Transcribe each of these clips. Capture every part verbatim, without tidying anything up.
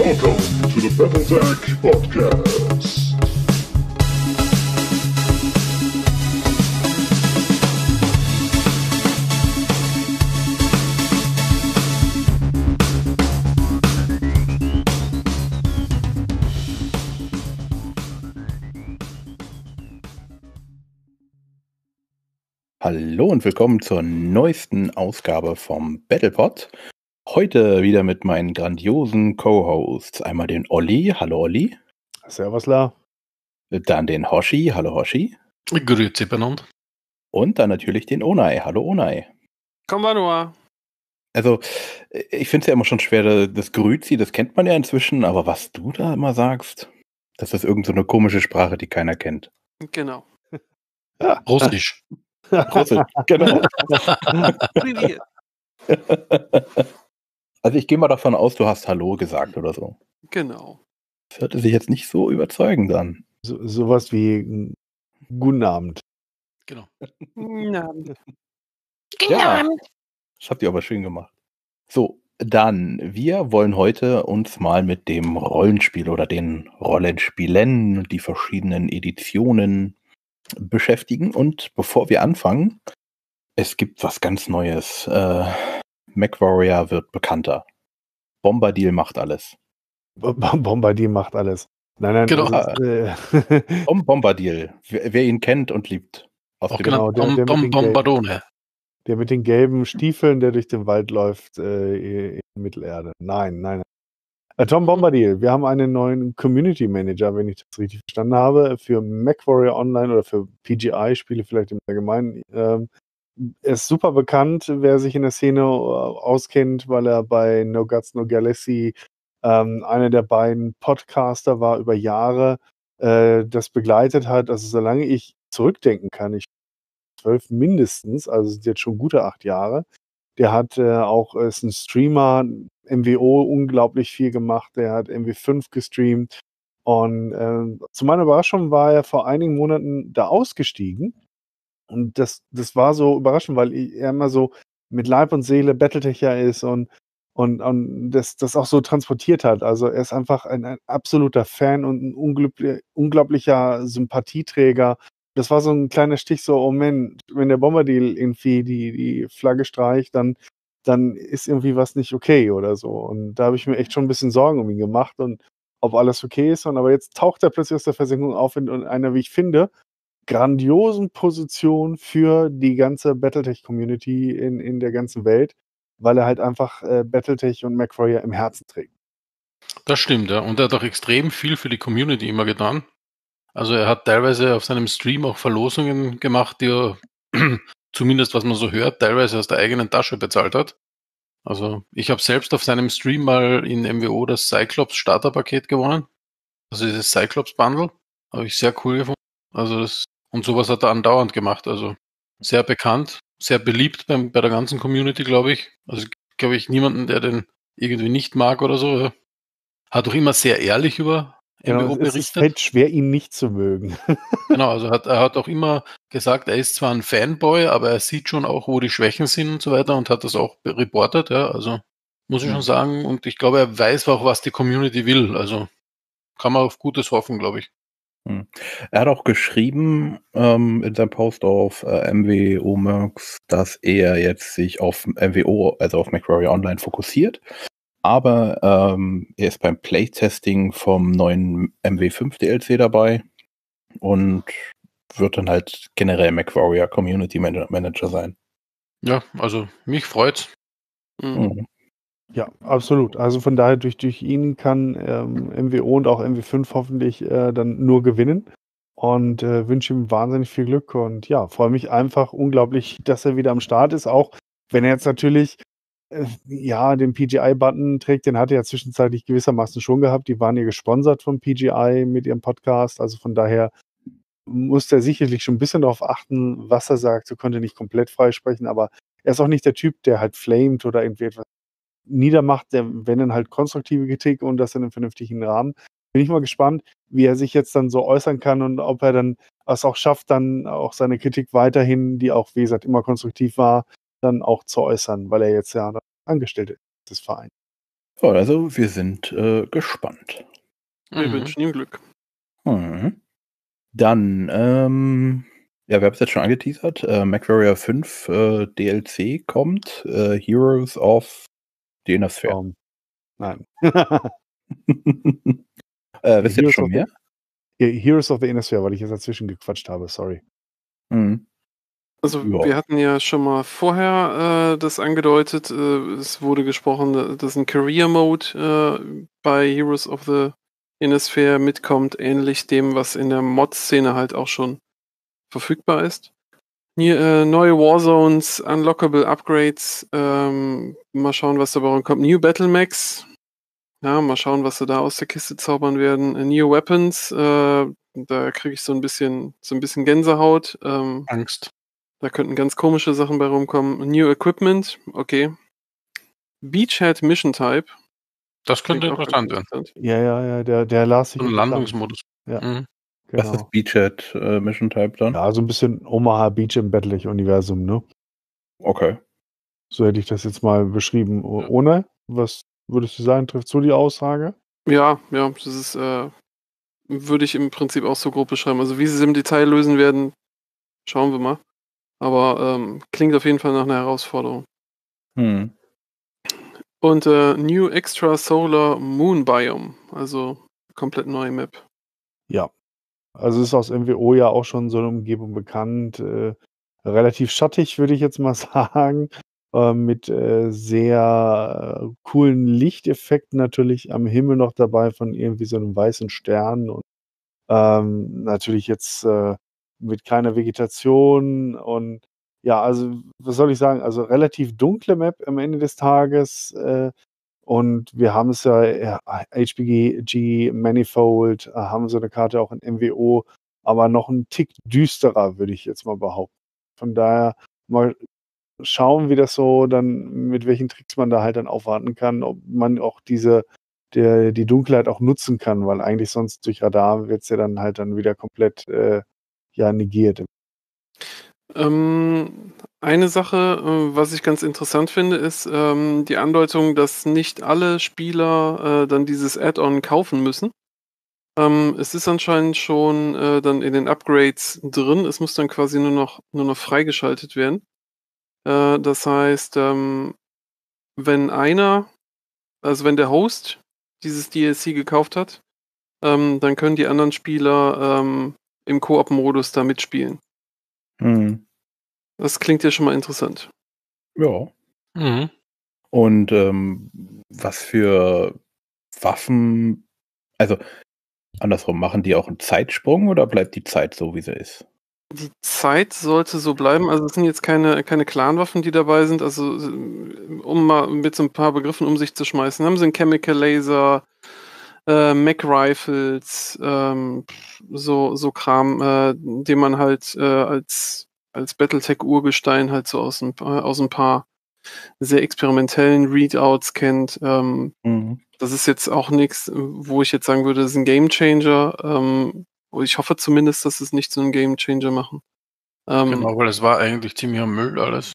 Welcome to the Battletech Podcast. Hallo und willkommen zur neuesten Ausgabe vom Battlepod. Heute wieder mit meinen grandiosen Co-Hosts. Einmal den Olli. Hallo Olli. Servus, La. Dann den Hoshi. Hallo Hoshi. Grüezi benannt. Und dann natürlich den Onai. Hallo Onai. Konbanua. Also, ich finde es ja immer schon schwer, das Grüezi, das kennt man ja inzwischen, aber was du da immer sagst, das ist irgend so eine komische Sprache, die keiner kennt. Genau. Russisch. Russisch, genau. Also ich gehe mal davon aus, du hast Hallo gesagt oder so. Genau. Das hörte sich jetzt nicht so überzeugend an. So, sowas wie Guten Abend. Genau. Guten Abend. Ja, das habt ihr aber schön gemacht. So, dann, wir wollen heute uns mal mit dem Rollenspiel oder den Rollenspielen, die verschiedenen Editionen beschäftigen. Und bevor wir anfangen, es gibt was ganz Neues. Äh, MechWarrior wird bekannter. Bombadil macht alles. Bombadil macht alles. Nein, nein, Genau. das ist, äh, Bom Bombadil, wer, wer ihn kennt und liebt. Aus Auch dem genannt der- der Bom mit den Bom Bombardone. der mit den gelben Stiefeln, der durch den Wald läuft äh, in Mittelerde. Nein, nein. nein. Äh, Tom Bombadil, wir haben einen neuen Community Manager, wenn ich das richtig verstanden habe, für MechWarrior Online oder für P G I-Spiele vielleicht im Allgemeinen. Ähm, er ist super bekannt, wer sich in der Szene äh, auskennt, weil er bei No Guts, No Galaxy ähm, einer der beiden Podcaster war über Jahre, äh, das begleitet hat. Also solange ich zurückdenken kann, ich zwölf mindestens, also sind jetzt schon gute acht Jahre. Der hat äh, auch, äh, ist ein Streamer, M W O unglaublich viel gemacht, der hat M W fünf gestreamt und äh, zu meiner Überraschung war er vor einigen Monaten da ausgestiegen und das, das war so überraschend, weil er immer so mit Leib und Seele Battletecher ist und, und, und das, das auch so transportiert hat. Also er ist einfach ein, ein absoluter Fan und ein unglückli- unglaublicher Sympathieträger. Das war so ein kleiner Stich, so, oh Mann, wenn der Bombadil irgendwie die, die Flagge streicht, dann, dann ist irgendwie was nicht okay oder so. Und da habe ich mir echt schon ein bisschen Sorgen um ihn gemacht und ob alles okay ist. Und aber jetzt taucht er plötzlich aus der Versenkung auf in, in einer, wie ich finde, grandiosen Position für die ganze Battletech-Community in, in der ganzen Welt, weil er halt einfach äh, Battletech und MechWarrior im Herzen trägt. Das stimmt, ja. Und er hat auch extrem viel für die Community immer getan. Also er hat teilweise auf seinem Stream auch Verlosungen gemacht, die er zumindest, was man so hört, teilweise aus der eigenen Tasche bezahlt hat. Also ich habe selbst auf seinem Stream mal in M W O das Cyclops Starterpaket gewonnen. Also dieses Cyclops Bundle. Habe ich sehr cool gefunden. Also das, und sowas hat er andauernd gemacht. Also sehr bekannt, sehr beliebt beim, bei der ganzen Community, glaube ich. Also glaube ich niemanden, der den irgendwie nicht mag oder so. Ja. Hat auch immer sehr ehrlich über M W O Genau, es, es berichtet. fällt schwer, ihn nicht zu mögen. Genau, also hat, er hat auch immer gesagt, er ist zwar ein Fanboy, aber er sieht schon auch, wo die Schwächen sind und so weiter und hat das auch reportet, ja, also muss ich Mhm. schon sagen. Und ich glaube, er weiß auch, was die Community will. Also kann man auf Gutes hoffen, glaube ich. Hm. Er hat auch geschrieben ähm, in seinem Post auf äh, M W O Mercs, dass er jetzt sich auf M W O, also auf MechWarrior Online fokussiert. Aber ähm, er ist beim Playtesting vom neuen M W fünf D L C dabei und wird dann halt generell MechWarrior Community Man- Manager sein. Ja, also mich freut's. Mhm. Mhm. Ja, absolut. Also von daher, durch, durch ihn kann ähm, M W O und auch M W fünf hoffentlich äh, dann nur gewinnen. Und äh, wünsche ihm wahnsinnig viel Glück. Und ja, freue mich einfach unglaublich, dass er wieder am Start ist. Auch wenn er jetzt natürlich äh, ja den P G I-Button trägt, den hat er ja zwischenzeitlich gewissermaßen schon gehabt. Die waren ja gesponsert vom P G I mit ihrem Podcast. Also von daher muss er sicherlich schon ein bisschen darauf achten, was er sagt. So konnte nicht komplett freisprechen, aber er ist auch nicht der Typ, der halt flamet oder irgendwie etwas niedermacht, der, wenn dann halt konstruktive Kritik und das in einem vernünftigen Rahmen. Bin ich mal gespannt, wie er sich jetzt dann so äußern kann und ob er dann es auch schafft, dann auch seine Kritik weiterhin, die auch, wie gesagt, immer konstruktiv war, dann auch zu äußern, weil er jetzt ja Angestellter ist des Vereins. So, also wir sind äh, gespannt. Wir Mhm. wünschen ihm Glück. Mhm. Dann, ähm, ja, wir haben es jetzt schon angeteasert. Äh, MechWarrior fünf äh, D L C kommt. Äh, Heroes of the Inner Sphere. Um, nein. äh, wisst ihr Heroes schon of mehr? the- Heroes of the Inner Sphere, weil ich jetzt dazwischen gequatscht habe, sorry. Mhm. Also Ja. wir hatten ja schon mal vorher äh, das angedeutet, äh, es wurde gesprochen, dass ein Career Mode äh, bei Heroes of the Inner Sphere mitkommt, ähnlich dem, was in der Mod-Szene halt auch schon verfügbar ist. Nie, äh, neue Warzones, unlockable Upgrades, ähm, mal schauen, was dabei kommt. New Battle Max, ja, mal schauen, was sie da aus der Kiste zaubern werden. Äh, New Weapons, äh, da kriege ich so ein bisschen, so ein bisschen Gänsehaut. Ähm, Angst. da könnten ganz komische Sachen bei rumkommen. New Equipment, okay. Beachhead Mission Type. Das könnte klingt auch interessant ganz werden. interessant. Ja, ja, ja, der, der las sich So ein interessant. Landungsmodus. Ja. Mhm. Was Genau. ist Beachhead äh, Mission Type dann? Ja, so ein bisschen Omaha Beach im Battlefield-Universum, ne? Okay. So hätte ich das jetzt mal beschrieben. O- Ohne? Was würdest du sagen, trifft so die Aussage? Ja, ja, das ist, äh, würde ich im Prinzip auch so grob beschreiben. Also wie sie es im Detail lösen werden, schauen wir mal. Aber ähm, klingt auf jeden Fall nach einer Herausforderung. Hm. Und äh, New Extra Solar Moon Biome, also komplett neue Map. Ja. Also ist aus M W O ja auch schon so eine Umgebung bekannt. Äh, relativ schattig, würde ich jetzt mal sagen. Äh, mit äh, sehr äh, coolen Lichteffekten natürlich am Himmel noch dabei von irgendwie so einem weißen Stern. Und ähm, natürlich jetzt äh, mit keiner Vegetation. Und ja, also was soll ich sagen? Also relativ dunkle Map am Ende des Tages. Äh, Und wir haben es ja, ja H P G Manifold, äh, haben so eine Karte auch in M W O, aber noch ein Tick düsterer, würde ich jetzt mal behaupten. Von daher mal schauen, wie das so dann, mit welchen Tricks man da halt dann aufwarten kann, ob man auch diese, der, die Dunkelheit auch nutzen kann, weil eigentlich sonst durch Radar wird es ja dann halt dann wieder komplett äh, ja, negiert. Ähm, eine Sache, äh, was ich ganz interessant finde, ist ähm, die Andeutung, dass nicht alle Spieler äh, dann dieses Add-on kaufen müssen. Ähm, es ist anscheinend schon äh, dann in den Upgrades drin. Es muss dann quasi nur noch, nur noch freigeschaltet werden. Äh, das heißt, ähm, wenn einer, also wenn der Host dieses D L C gekauft hat, ähm, dann können die anderen Spieler ähm, im Koop-Modus da mitspielen. Hm. Das klingt ja schon mal interessant. Ja. Mhm. Und ähm, was für Waffen, also andersrum, machen die auch einen Zeitsprung oder bleibt die Zeit so, wie sie ist? Die Zeit sollte so bleiben. Also es sind jetzt keine, keine Clan-Waffen, die dabei sind. Also um mal mit so ein paar Begriffen um sich zu schmeißen, haben sie einen Chemical Laser, äh, Mac Rifles, ähm, so, so Kram, äh, den man halt äh, als, als Battletech-Urgestein halt so aus ein, paar- aus ein paar sehr experimentellen Readouts kennt. Ähm, Mhm. das ist jetzt auch nichts, wo ich jetzt sagen würde, das ist ein Gamechanger. Ähm, ich hoffe zumindest, dass es nicht so einen Gamechanger machen. Ähm, Genau, weil es war eigentlich ziemlicher Müll alles.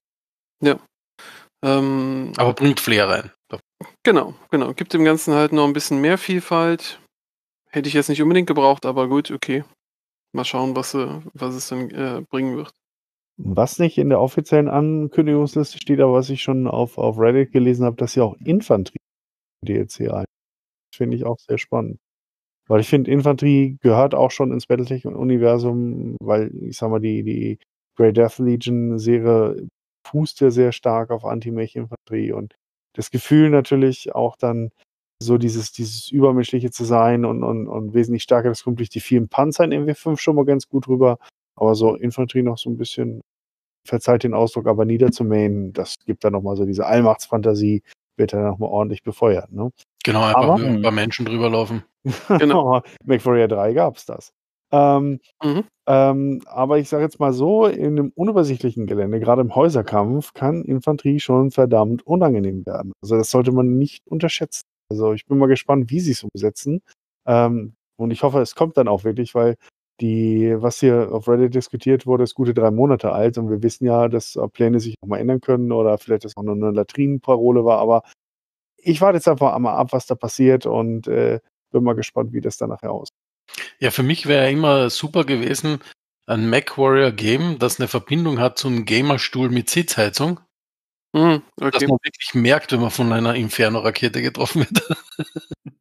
ähm, Aber bringt Flair rein. genau, genau. Gibt dem Ganzen halt noch ein bisschen mehr Vielfalt. Hätte ich jetzt nicht unbedingt gebraucht, aber gut, okay. Mal schauen, was, äh, was es dann äh, bringen wird. Was nicht in der offiziellen Ankündigungsliste steht, aber was ich schon auf, auf Reddit gelesen habe, dass sie auch Infanterie D L C ein. Das finde ich auch sehr spannend. Weil ich finde, Infanterie gehört auch schon ins Battletech-Universum, weil ich sag mal, die, die Grey Death Legion-Serie fußt ja sehr stark auf Anti-Mech-Infanterie und das Gefühl natürlich auch dann so dieses, dieses Übermenschliche zu sein und, und, und wesentlich stärker, das kommt durch die vielen Panzer in M W fünf schon mal ganz gut rüber, aber so Infanterie noch so ein bisschen, verzeiht den Ausdruck, aber niederzumähen, das gibt dann nochmal so diese Allmachtsfantasie, wird dann nochmal ordentlich befeuert, ne? Genau, einfach Aber- nur ein paar Menschen drüber laufen. Genau. MechWarrior drei gab es das. Ähm, Mhm. ähm, aber ich sage jetzt mal so, in einem unübersichtlichen Gelände, gerade im Häuserkampf, kann Infanterie schon verdammt unangenehm werden. Also das sollte man nicht unterschätzen. Also ich bin mal gespannt, wie sie es umsetzen. Ähm, und ich hoffe, es kommt dann auch wirklich, weil die, was hier auf Reddit diskutiert wurde, ist gute drei Monate alt und wir wissen ja, dass äh, Pläne sich auch mal ändern können oder vielleicht das auch nur eine Latrinenparole war, aber ich warte jetzt einfach mal ab, was da passiert und äh, bin mal gespannt, wie das dann nachher aussieht. Ja, für mich wäre immer super gewesen, ein MacWarrior Game, das eine Verbindung hat zu einem Gamerstuhl mit Sitzheizung. Hm, Dass okay. man wirklich merkt, wenn man von einer Inferno-Rakete getroffen wird.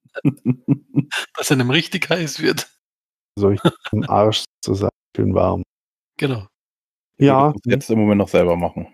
Dass einem richtig heiß wird. So ich im Arsch zu sein, schön warm. Genau. Ja, Ich würde das jetzt im Moment noch selber machen.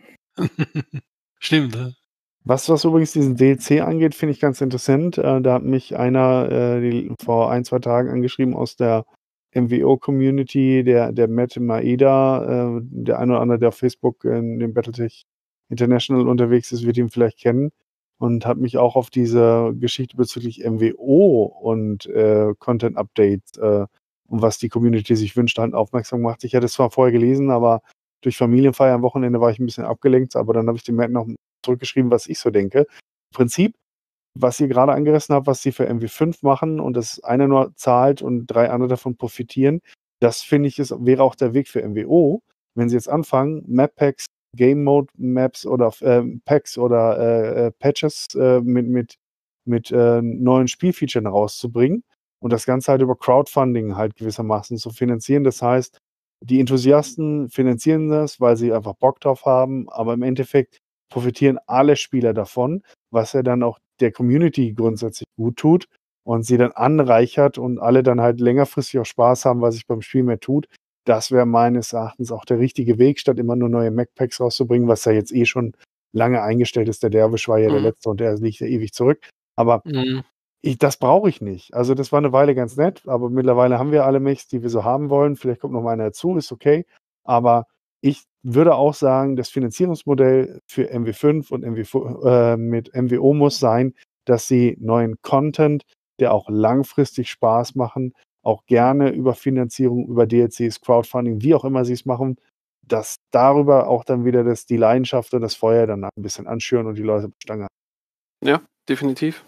Stimmt, ja. was, was übrigens diesen D L C angeht, finde ich ganz interessant. Äh, da hat mich einer äh, die, vor ein, zwei Tagen angeschrieben aus der M W O-Community, der, der Matt Maeda, äh, der eine oder andere, der auf Facebook in dem Battletech International unterwegs ist, wird ihn vielleicht kennen und hat mich auch auf diese Geschichte bezüglich M W O und äh, Content-Updates äh, und was die Community sich wünscht, halt aufmerksam gemacht. Ich hatte es zwar vorher gelesen, aber durch Familienfeier am Wochenende war ich ein bisschen abgelenkt, aber dann habe ich dem Matt noch zurückgeschrieben, was ich so denke. Im Prinzip, was ihr gerade angerissen habt, was sie für M W fünf machen und das einer nur zahlt und drei andere davon profitieren, das finde ich, ist, wäre auch der Weg für M W O. Wenn sie jetzt anfangen, Map Packs, Game Mode Maps oder äh, Packs oder äh, äh, Patches äh, mit, mit, mit äh, neuen Spielfeatures rauszubringen und das Ganze halt über Crowdfunding halt gewissermaßen zu finanzieren. Das heißt, die Enthusiasten finanzieren das, weil sie einfach Bock drauf haben, aber im Endeffekt profitieren alle Spieler davon, was ja dann auch der Community grundsätzlich gut tut und sie dann anreichert und alle dann halt längerfristig auch Spaß haben, was sich beim Spiel mehr tut. Das wäre meines Erachtens auch der richtige Weg, statt immer nur neue Mac-Packs rauszubringen, was ja jetzt eh schon lange eingestellt ist. Der Derwisch war ja der Mhm. letzte und der liegt ja ewig zurück. Aber Mhm. ich, das brauche ich nicht. Also das war eine Weile ganz nett, aber mittlerweile haben wir alle Mechs, die wir so haben wollen. Vielleicht kommt noch mal einer dazu, ist okay. Aber ich würde auch sagen, das Finanzierungsmodell für M W fünf und M W, äh, mit M W O muss sein, dass sie neuen Content, der auch langfristig Spaß machen, auch gerne über Finanzierung, über D L Cs, Crowdfunding, wie auch immer sie es machen, dass darüber auch dann wieder das, die Leidenschaft und das Feuer dann ein bisschen anschüren und die Leute bei Stange halten. Ja, definitiv.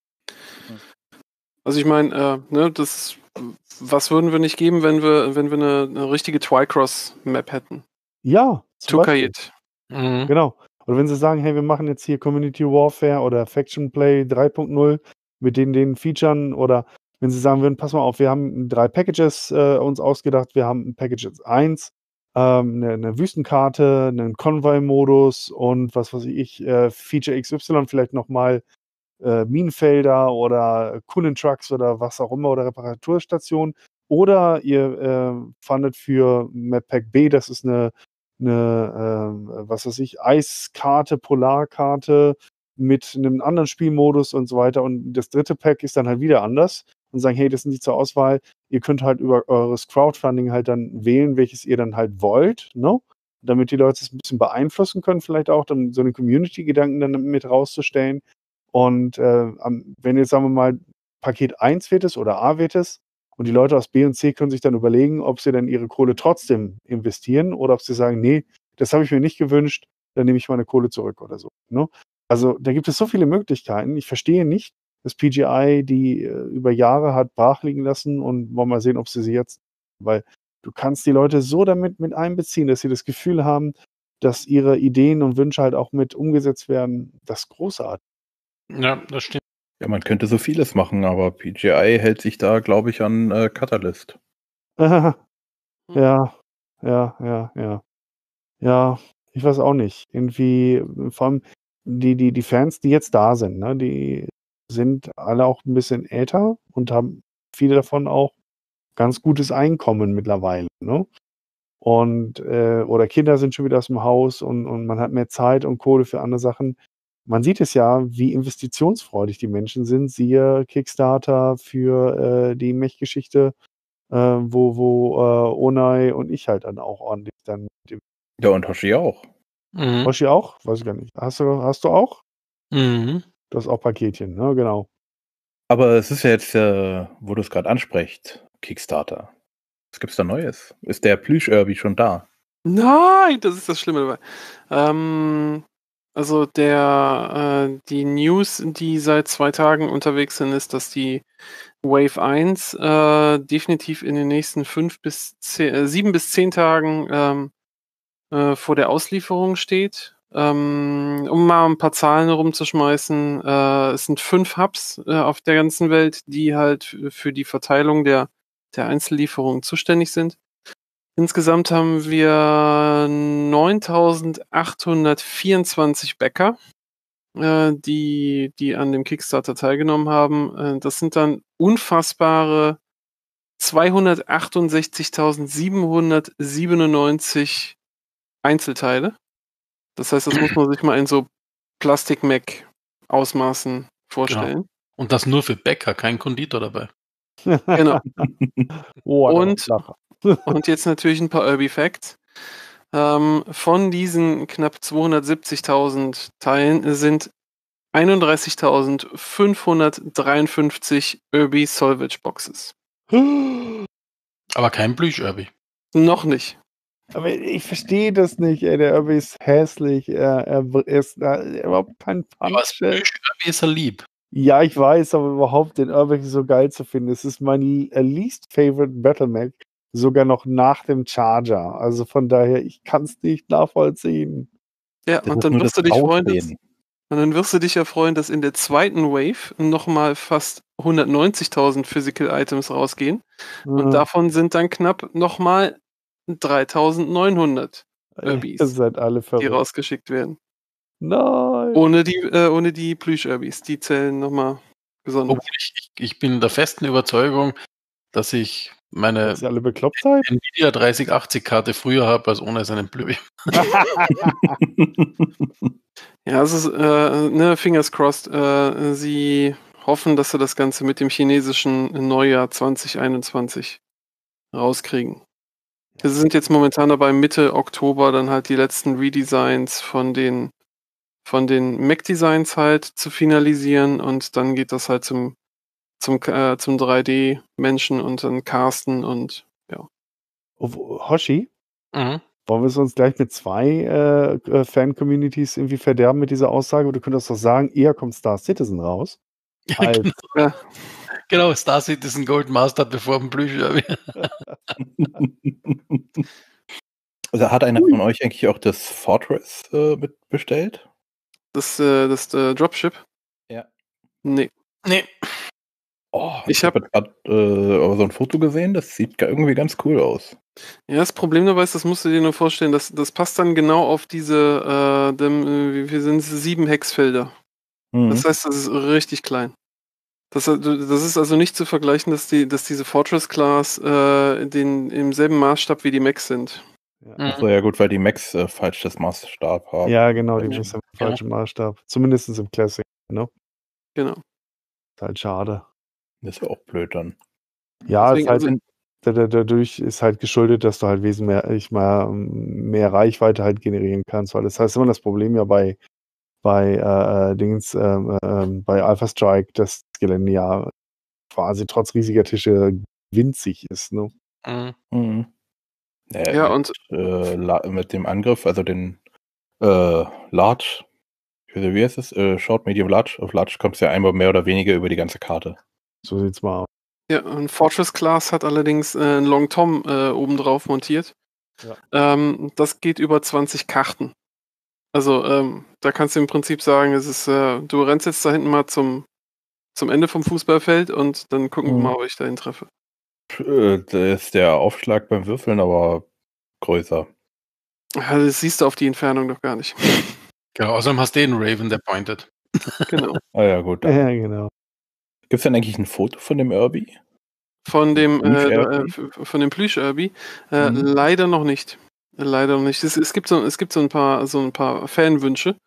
Also ich meine, äh, ne, das, was würden wir nicht geben, wenn wir, wenn wir eine, eine richtige Twycross-Map hätten? Ja, zum Beispiel. Tukayit. Mhm. Genau. Oder wenn sie sagen, hey, wir machen jetzt hier Community Warfare oder Faction Play drei Punkt null mit den, den Featuren oder wenn sie sagen würden, pass mal auf, wir haben drei Packages äh, uns ausgedacht, wir haben ein Package eins, ähm, eine, eine Wüstenkarte, einen Convoy-Modus und was weiß ich, äh, Feature X Y vielleicht nochmal äh, Minenfelder oder Cooling Trucks oder was auch immer oder Reparaturstationen. Oder ihr äh, fandet für Map Pack B, das ist eine, eine ähm, was weiß ich, Eiskarte, Polarkarte mit einem anderen Spielmodus und so weiter. Und das dritte Pack ist dann halt wieder anders und sagen, hey, das sind die zur Auswahl. Ihr könnt halt über eures Crowdfunding halt dann wählen, welches ihr dann halt wollt, ne? Damit die Leute es ein bisschen beeinflussen können, vielleicht auch, dann so einen Community-Gedanken dann mit rauszustellen. Und äh, am, wenn jetzt, sagen wir mal, Paket eins wird es oder A wird es und die Leute aus B und C können sich dann überlegen, ob sie dann ihre Kohle trotzdem investieren oder ob sie sagen, nee, das habe ich mir nicht gewünscht, dann nehme ich meine Kohle zurück oder so. Ne? Also da gibt es so viele Möglichkeiten. Ich verstehe nicht, dass P G I die äh, über Jahre hat brach liegen lassen und wollen mal sehen, ob sie sie jetzt, weil du kannst die Leute so damit mit einbeziehen, dass sie das Gefühl haben, dass ihre Ideen und Wünsche halt auch mit umgesetzt werden. Das ist großartig. Ja, das stimmt. Ja, man könnte so vieles machen, aber P G I hält sich da, glaube ich, an äh, Catalyst. ja, ja, ja, ja. Ja, ich weiß auch nicht. Irgendwie, vor allem die, die, die Fans, die jetzt da sind, ne, die sind alle auch ein bisschen älter und haben viele davon auch ganz gutes Einkommen mittlerweile, ne? Und, äh, oder Kinder sind schon wieder aus dem Haus und, und man hat mehr Zeit und Kohle für andere Sachen. Man sieht es ja, wie investitionsfreudig die Menschen sind. Siehe Kickstarter für äh, die Mech-Geschichte, äh, wo, wo äh, Onai und ich halt dann auch ordentlich dann mit dem Ja, und Hoshi auch. Mhm. Hoshi auch? Weiß ich gar nicht. Hast du, hast du auch? Mhm. Du hast auch Paketchen, ne? Genau. Aber es ist ja jetzt, äh, wo du es gerade ansprichst, Kickstarter. Was gibt's da Neues? Ist der Plüsch-Irby schon da? Nein, das ist das Schlimme dabei. Ähm, also der, äh, die News, die seit zwei Tagen unterwegs sind, ist, dass die Wave eins äh, definitiv in den nächsten fünf bis zehn, äh, sieben bis zehn Tagen ähm, äh, vor der Auslieferung steht. Ähm, um mal ein paar Zahlen rumzuschmeißen, äh, es sind fünf Hubs äh, auf der ganzen Welt, die halt f- für die Verteilung der, der Einzellieferungen zuständig sind. Insgesamt haben wir neuntausendachthundertvierundzwanzig Bäcker, äh, die, die an dem Kickstarter teilgenommen haben. Äh, das sind dann unfassbare zweihundertachtundsechzigtausendsiebenhundertsiebenundneunzig Einzelteile. Das heißt, das muss man sich mal in so Plastik-Mac-Ausmaßen vorstellen. Und das nur für Bäcker, kein Konditor dabei. Genau. Oh, da war Und- ein Lacher. Und jetzt natürlich ein paar Irby Facts. Ähm, von diesen knapp zweihundertsiebzigtausend Teilen sind einunddreißigtausendfünfhundertdreiundfünfzig Irby Salvage Boxes. Aber kein Plüsch-Irby. Noch nicht. Aber ich verstehe das nicht, ey. Der Irby ist hässlich. Er, er ist er, überhaupt kein Aber als Punch. Plüsch-Irby ist er lieb. Ja, ich weiß, aber überhaupt den Irby so geil zu finden. Es ist mein least favorite Battle-Mac. Sogar noch nach dem Charger. Also von daher, ich kann es nicht nachvollziehen. Ja, Das und ist dann nur wirst das du dich freuen, dass, Aussehen. und dann wirst du dich ja freuen, dass in der zweiten Wave nochmal fast hundertneunzigtausend Physical Items rausgehen. Und Ja, davon sind dann knapp nochmal dreitausendneunhundert Irbys, ihr seid alle die verrückt. rausgeschickt werden. Nein. Ohne die, äh, ohne die Plüsch-Irbys. Die zählen nochmal besonders. Obwohl ich, ich, ich bin der festen Überzeugung, dass ich meine Dass ihr alle bekloppt seid? Nvidia dreißig achtzig Karte früher habe als ohne seinen Plüsch. Ja, es ist, äh, ne, fingers crossed. Äh, sie hoffen, dass sie das Ganze mit dem chinesischen Neujahr zwanzig einundzwanzig rauskriegen. Wir sind jetzt momentan dabei, Mitte Oktober dann halt die letzten Redesigns von den von den Mac-Designs halt zu finalisieren und dann geht das halt zum zum, äh, zum drei D-Menschen und dann casten und ja. Oh, Hoshi, Mhm. wollen wir es uns gleich mit zwei äh, äh, Fan-Communities irgendwie verderben mit dieser Aussage? Du könntest doch sagen, eher kommt Star Citizen raus. Als, genau. genau, Star Citizen Gold Master bevor ein Plüsch-Irby. Also hat einer von euch eigentlich auch das Fortress äh, mitbestellt? Das, äh, das äh, Dropship? Ja. Nee. Nee. Oh, Ich ich habe gerade äh, so ein Foto gesehen, das sieht ga- irgendwie ganz cool aus. Ja, das Problem dabei ist, das musst du dir nur vorstellen, das, das passt dann genau auf diese, äh, dem, äh, wie viel sind es, sieben Hexfelder. Mhm. Das heißt, das ist richtig klein. Das, das ist also nicht zu vergleichen, dass, die, dass diese Fortress-Class äh, den, im selben Maßstab wie die Macs sind. Achso, ja gut, weil die Macs äh, falsch das Maßstab haben. ja, genau, die Ja. müssen im falschen Maßstab. Zumindest im Classic. Ne? Genau. Ist halt schade. Das ist ja auch blöd dann. Ja, Deswegen, ist halt also- in, da- da- dadurch ist halt geschuldet, dass du halt wesentlich mehr, mehr Reichweite halt generieren kannst. Weil das heißt immer das Problem ja bei, bei äh, Dings, ähm, ähm, bei Alpha Strike, dass das Gelände ja quasi trotz riesiger Tische winzig ist. Ne? Mhm. Mhm. Ja, Ja, mit, und äh, la- mit dem Angriff, also den äh, Large, ich weiß nicht, wie heißt es? Äh, Short, Medium, Large. Auf Large kommst du ja einmal mehr oder weniger über die ganze Karte. So sieht's mal aus. ja, ein Fortress-Class hat allerdings äh, einen Long Tom äh, obendrauf montiert. Ja. Ähm, das geht über zwanzig Karten. Also ähm, da kannst du im Prinzip sagen, es ist, äh, du rennst jetzt da hinten mal zum, zum Ende vom Fußballfeld und dann gucken wir Mhm. mal, ob ich dahin treffe. Äh, Da ist der Aufschlag beim Würfeln aber größer. Ja, das siehst du auf die Entfernung doch gar nicht. Genau, außerdem hast du den Raven, der pointet. Genau. Ah ja, gut. Ja, genau. Gibt es denn eigentlich ein Foto von dem Irby? Von dem, äh, Plüsch-Irby? äh, f- von dem Plüsch-Irby äh, Mhm. leider noch nicht. Leider noch nicht. Es, es gibt so, es gibt so ein paar, so ein paar Fanwünsche.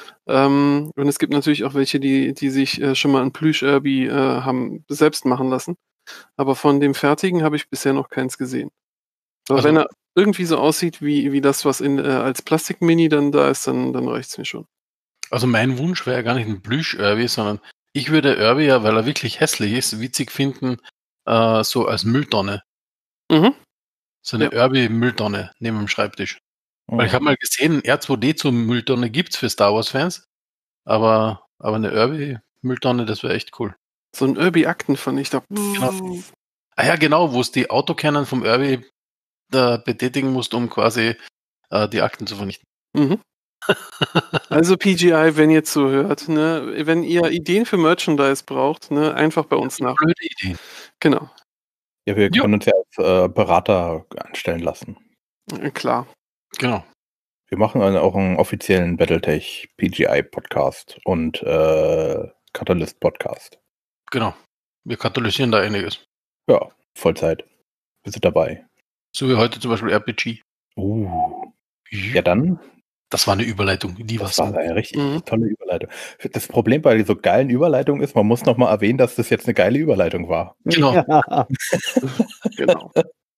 Ähm, und es gibt natürlich auch welche, die, die sich äh, schon mal ein Plüsch-Irby äh, haben selbst machen lassen. Aber von dem fertigen habe ich bisher noch keins gesehen. Aber Also- wenn er irgendwie so aussieht wie, wie das, was in, äh, als Plastik-Mini dann da ist, dann, dann reicht es mir schon. Also mein Wunsch wäre ja gar nicht ein Plüsch-Irby, sondern ich würde Irby ja, weil er wirklich hässlich ist, witzig finden, äh, so als Mülltonne. Mhm. So eine Ja. Irby-Mülltonne neben dem Schreibtisch. Weil ich habe mal gesehen, R zwei D zur Mülltonne gibt's für Star Wars-Fans, aber, aber eine Irby-Mülltonne, das wäre echt cool. So ein Irby-Akten fand ich da. Genau. Ah ja, genau, wo es die Autocannon vom Irby äh, betätigen musst, um quasi äh, die Akten zu vernichten. Mhm. Also P G I, wenn ihr zuhört, ne, wenn ihr Ideen für Merchandise braucht, ne, einfach bei uns nach. Blöde Idee. Genau, Ja, wir Ja. können uns ja als äh, Berater anstellen lassen. äh, klar. Genau. Wir machen eine, auch einen offiziellen Battletech P G I Podcast und äh, Catalyst Podcast. Genau. Wir katalysieren da einiges. Ja, Vollzeit. Wir sind dabei. So wie heute zum Beispiel R P G. Uh. Ja, dann. Das war eine Überleitung. Die war Das war so. eine richtig Mhm. tolle Überleitung. Das Problem bei so geilen Überleitungen ist, man muss nochmal erwähnen, dass das jetzt eine geile Überleitung war. Genau. Ja. Genau.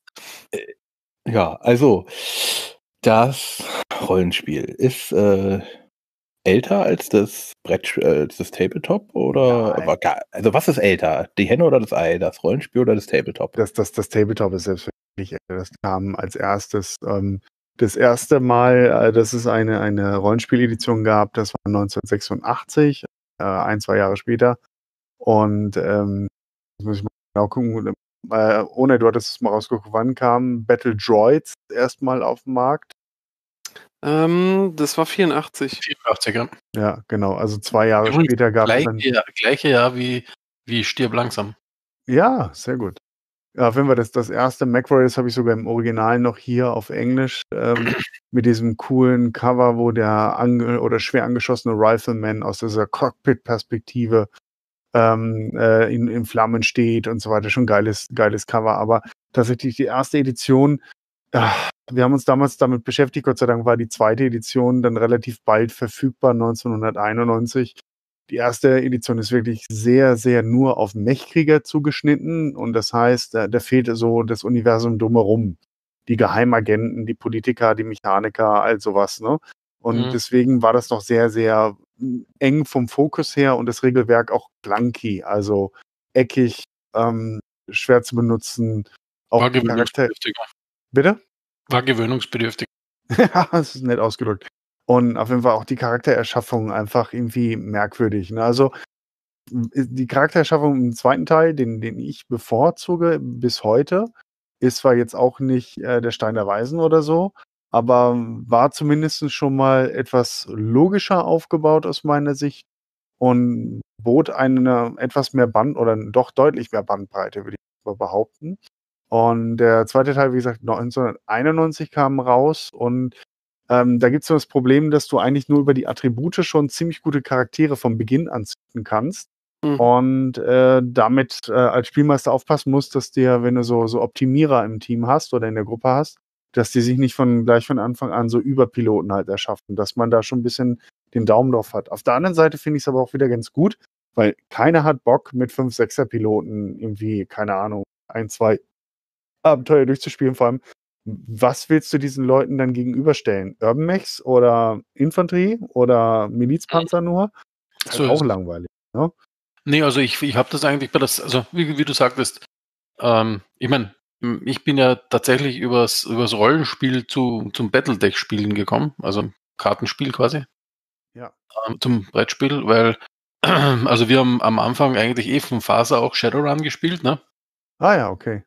Ja, also das Rollenspiel ist äh, älter als das Brettspiel, äh, als das Tabletop oder Nein. aber gar, also was ist älter? Die Henne oder das Ei? Das Rollenspiel oder das Tabletop? Das, das, das Tabletop ist selbstverständlich. Das kam als erstes. Ähm, das erste Mal, äh, dass es eine, eine Rollenspieledition gab, das war neunzehnhundertsechsundachtzig, äh, ein, zwei Jahre später. Und ähm, jetzt muss ich mal genau gucken, äh, ohne, du hattest es mal rausgeguckt, wann kam Battle Droids erstmal auf den Markt? Ähm, das war vierundachtzig. vierundachtzig, ja. Ja, genau. Also zwei Jahre Übrigens, später gab es Gleiche, dann. Jahr- gleiche Jahr wie, wie Stirb langsam. Ja, sehr gut. Ja, auf jeden Fall das, das erste MacWarrior, das habe ich sogar im Original noch hier auf Englisch, ähm, mit diesem coolen Cover, wo der ange oder schwer angeschossene Rifleman aus dieser Cockpit-Perspektive ähm, äh, in, in Flammen steht und so weiter. Schon geiles, geiles Cover. Aber tatsächlich die erste Edition, äh, wir haben uns damals damit beschäftigt, Gott sei Dank war die zweite Edition dann relativ bald verfügbar, neunzehnhunderteinundneunzig. Die erste Edition ist wirklich sehr, sehr nur auf Mechkrieger zugeschnitten und das heißt, da, da fehlt so das Universum drumherum. Die Geheimagenten, die Politiker, die Mechaniker, all sowas, ne? Und Mhm. deswegen war das noch sehr, sehr mm, eng vom Fokus her und das Regelwerk auch clunky, also eckig, ähm, schwer zu benutzen. Auch War die Charakter. gewöhnungsbedürftig. Bitte? War gewöhnungsbedürftig. Ja, das ist nett ausgedrückt. Und auf jeden Fall auch die Charaktererschaffung einfach irgendwie merkwürdig. Ne? Also m- die Charaktererschaffung im zweiten Teil, den, den ich bevorzuge bis heute, ist zwar jetzt auch nicht äh, der Stein der Weisen oder so, aber war zumindest schon mal etwas logischer aufgebaut aus meiner Sicht und bot eine etwas mehr Band oder doch deutlich mehr Bandbreite, würde ich mal behaupten. Und der zweite Teil, wie gesagt, neunzehnhunderteinundneunzig kam raus und ähm, da gibt es so das Problem, dass du eigentlich nur über die Attribute schon ziemlich gute Charaktere vom Beginn an züchten kannst. Mhm. Und äh, damit äh, als Spielmeister aufpassen musst, dass dir, wenn du so, so Optimierer im Team hast oder in der Gruppe hast, dass die sich nicht von gleich von Anfang an so Überpiloten halt erschaffen, dass man da schon ein bisschen den Daumen drauf hat. Auf der anderen Seite finde ich es aber auch wieder ganz gut, weil keiner hat Bock mit fünf, sechser Piloten irgendwie, keine Ahnung, ein, zwei Abenteuer durchzuspielen. Vor allem, was willst du diesen Leuten dann gegenüberstellen? Urban Mechs oder Infanterie oder Milizpanzer nur? Ist halt So ist auch es. langweilig. Ne? Nee, also ich, ich habe das eigentlich bei das, also wie, wie du sagtest, ähm, ich meine, ich bin ja tatsächlich übers, übers Rollenspiel zu, zum Battletech-Spielen gekommen, also Kartenspiel quasi, Ja. ähm, zum Brettspiel, weil, also wir haben am Anfang eigentlich eh von Faser auch Shadowrun gespielt, ne? Ah ja, okay.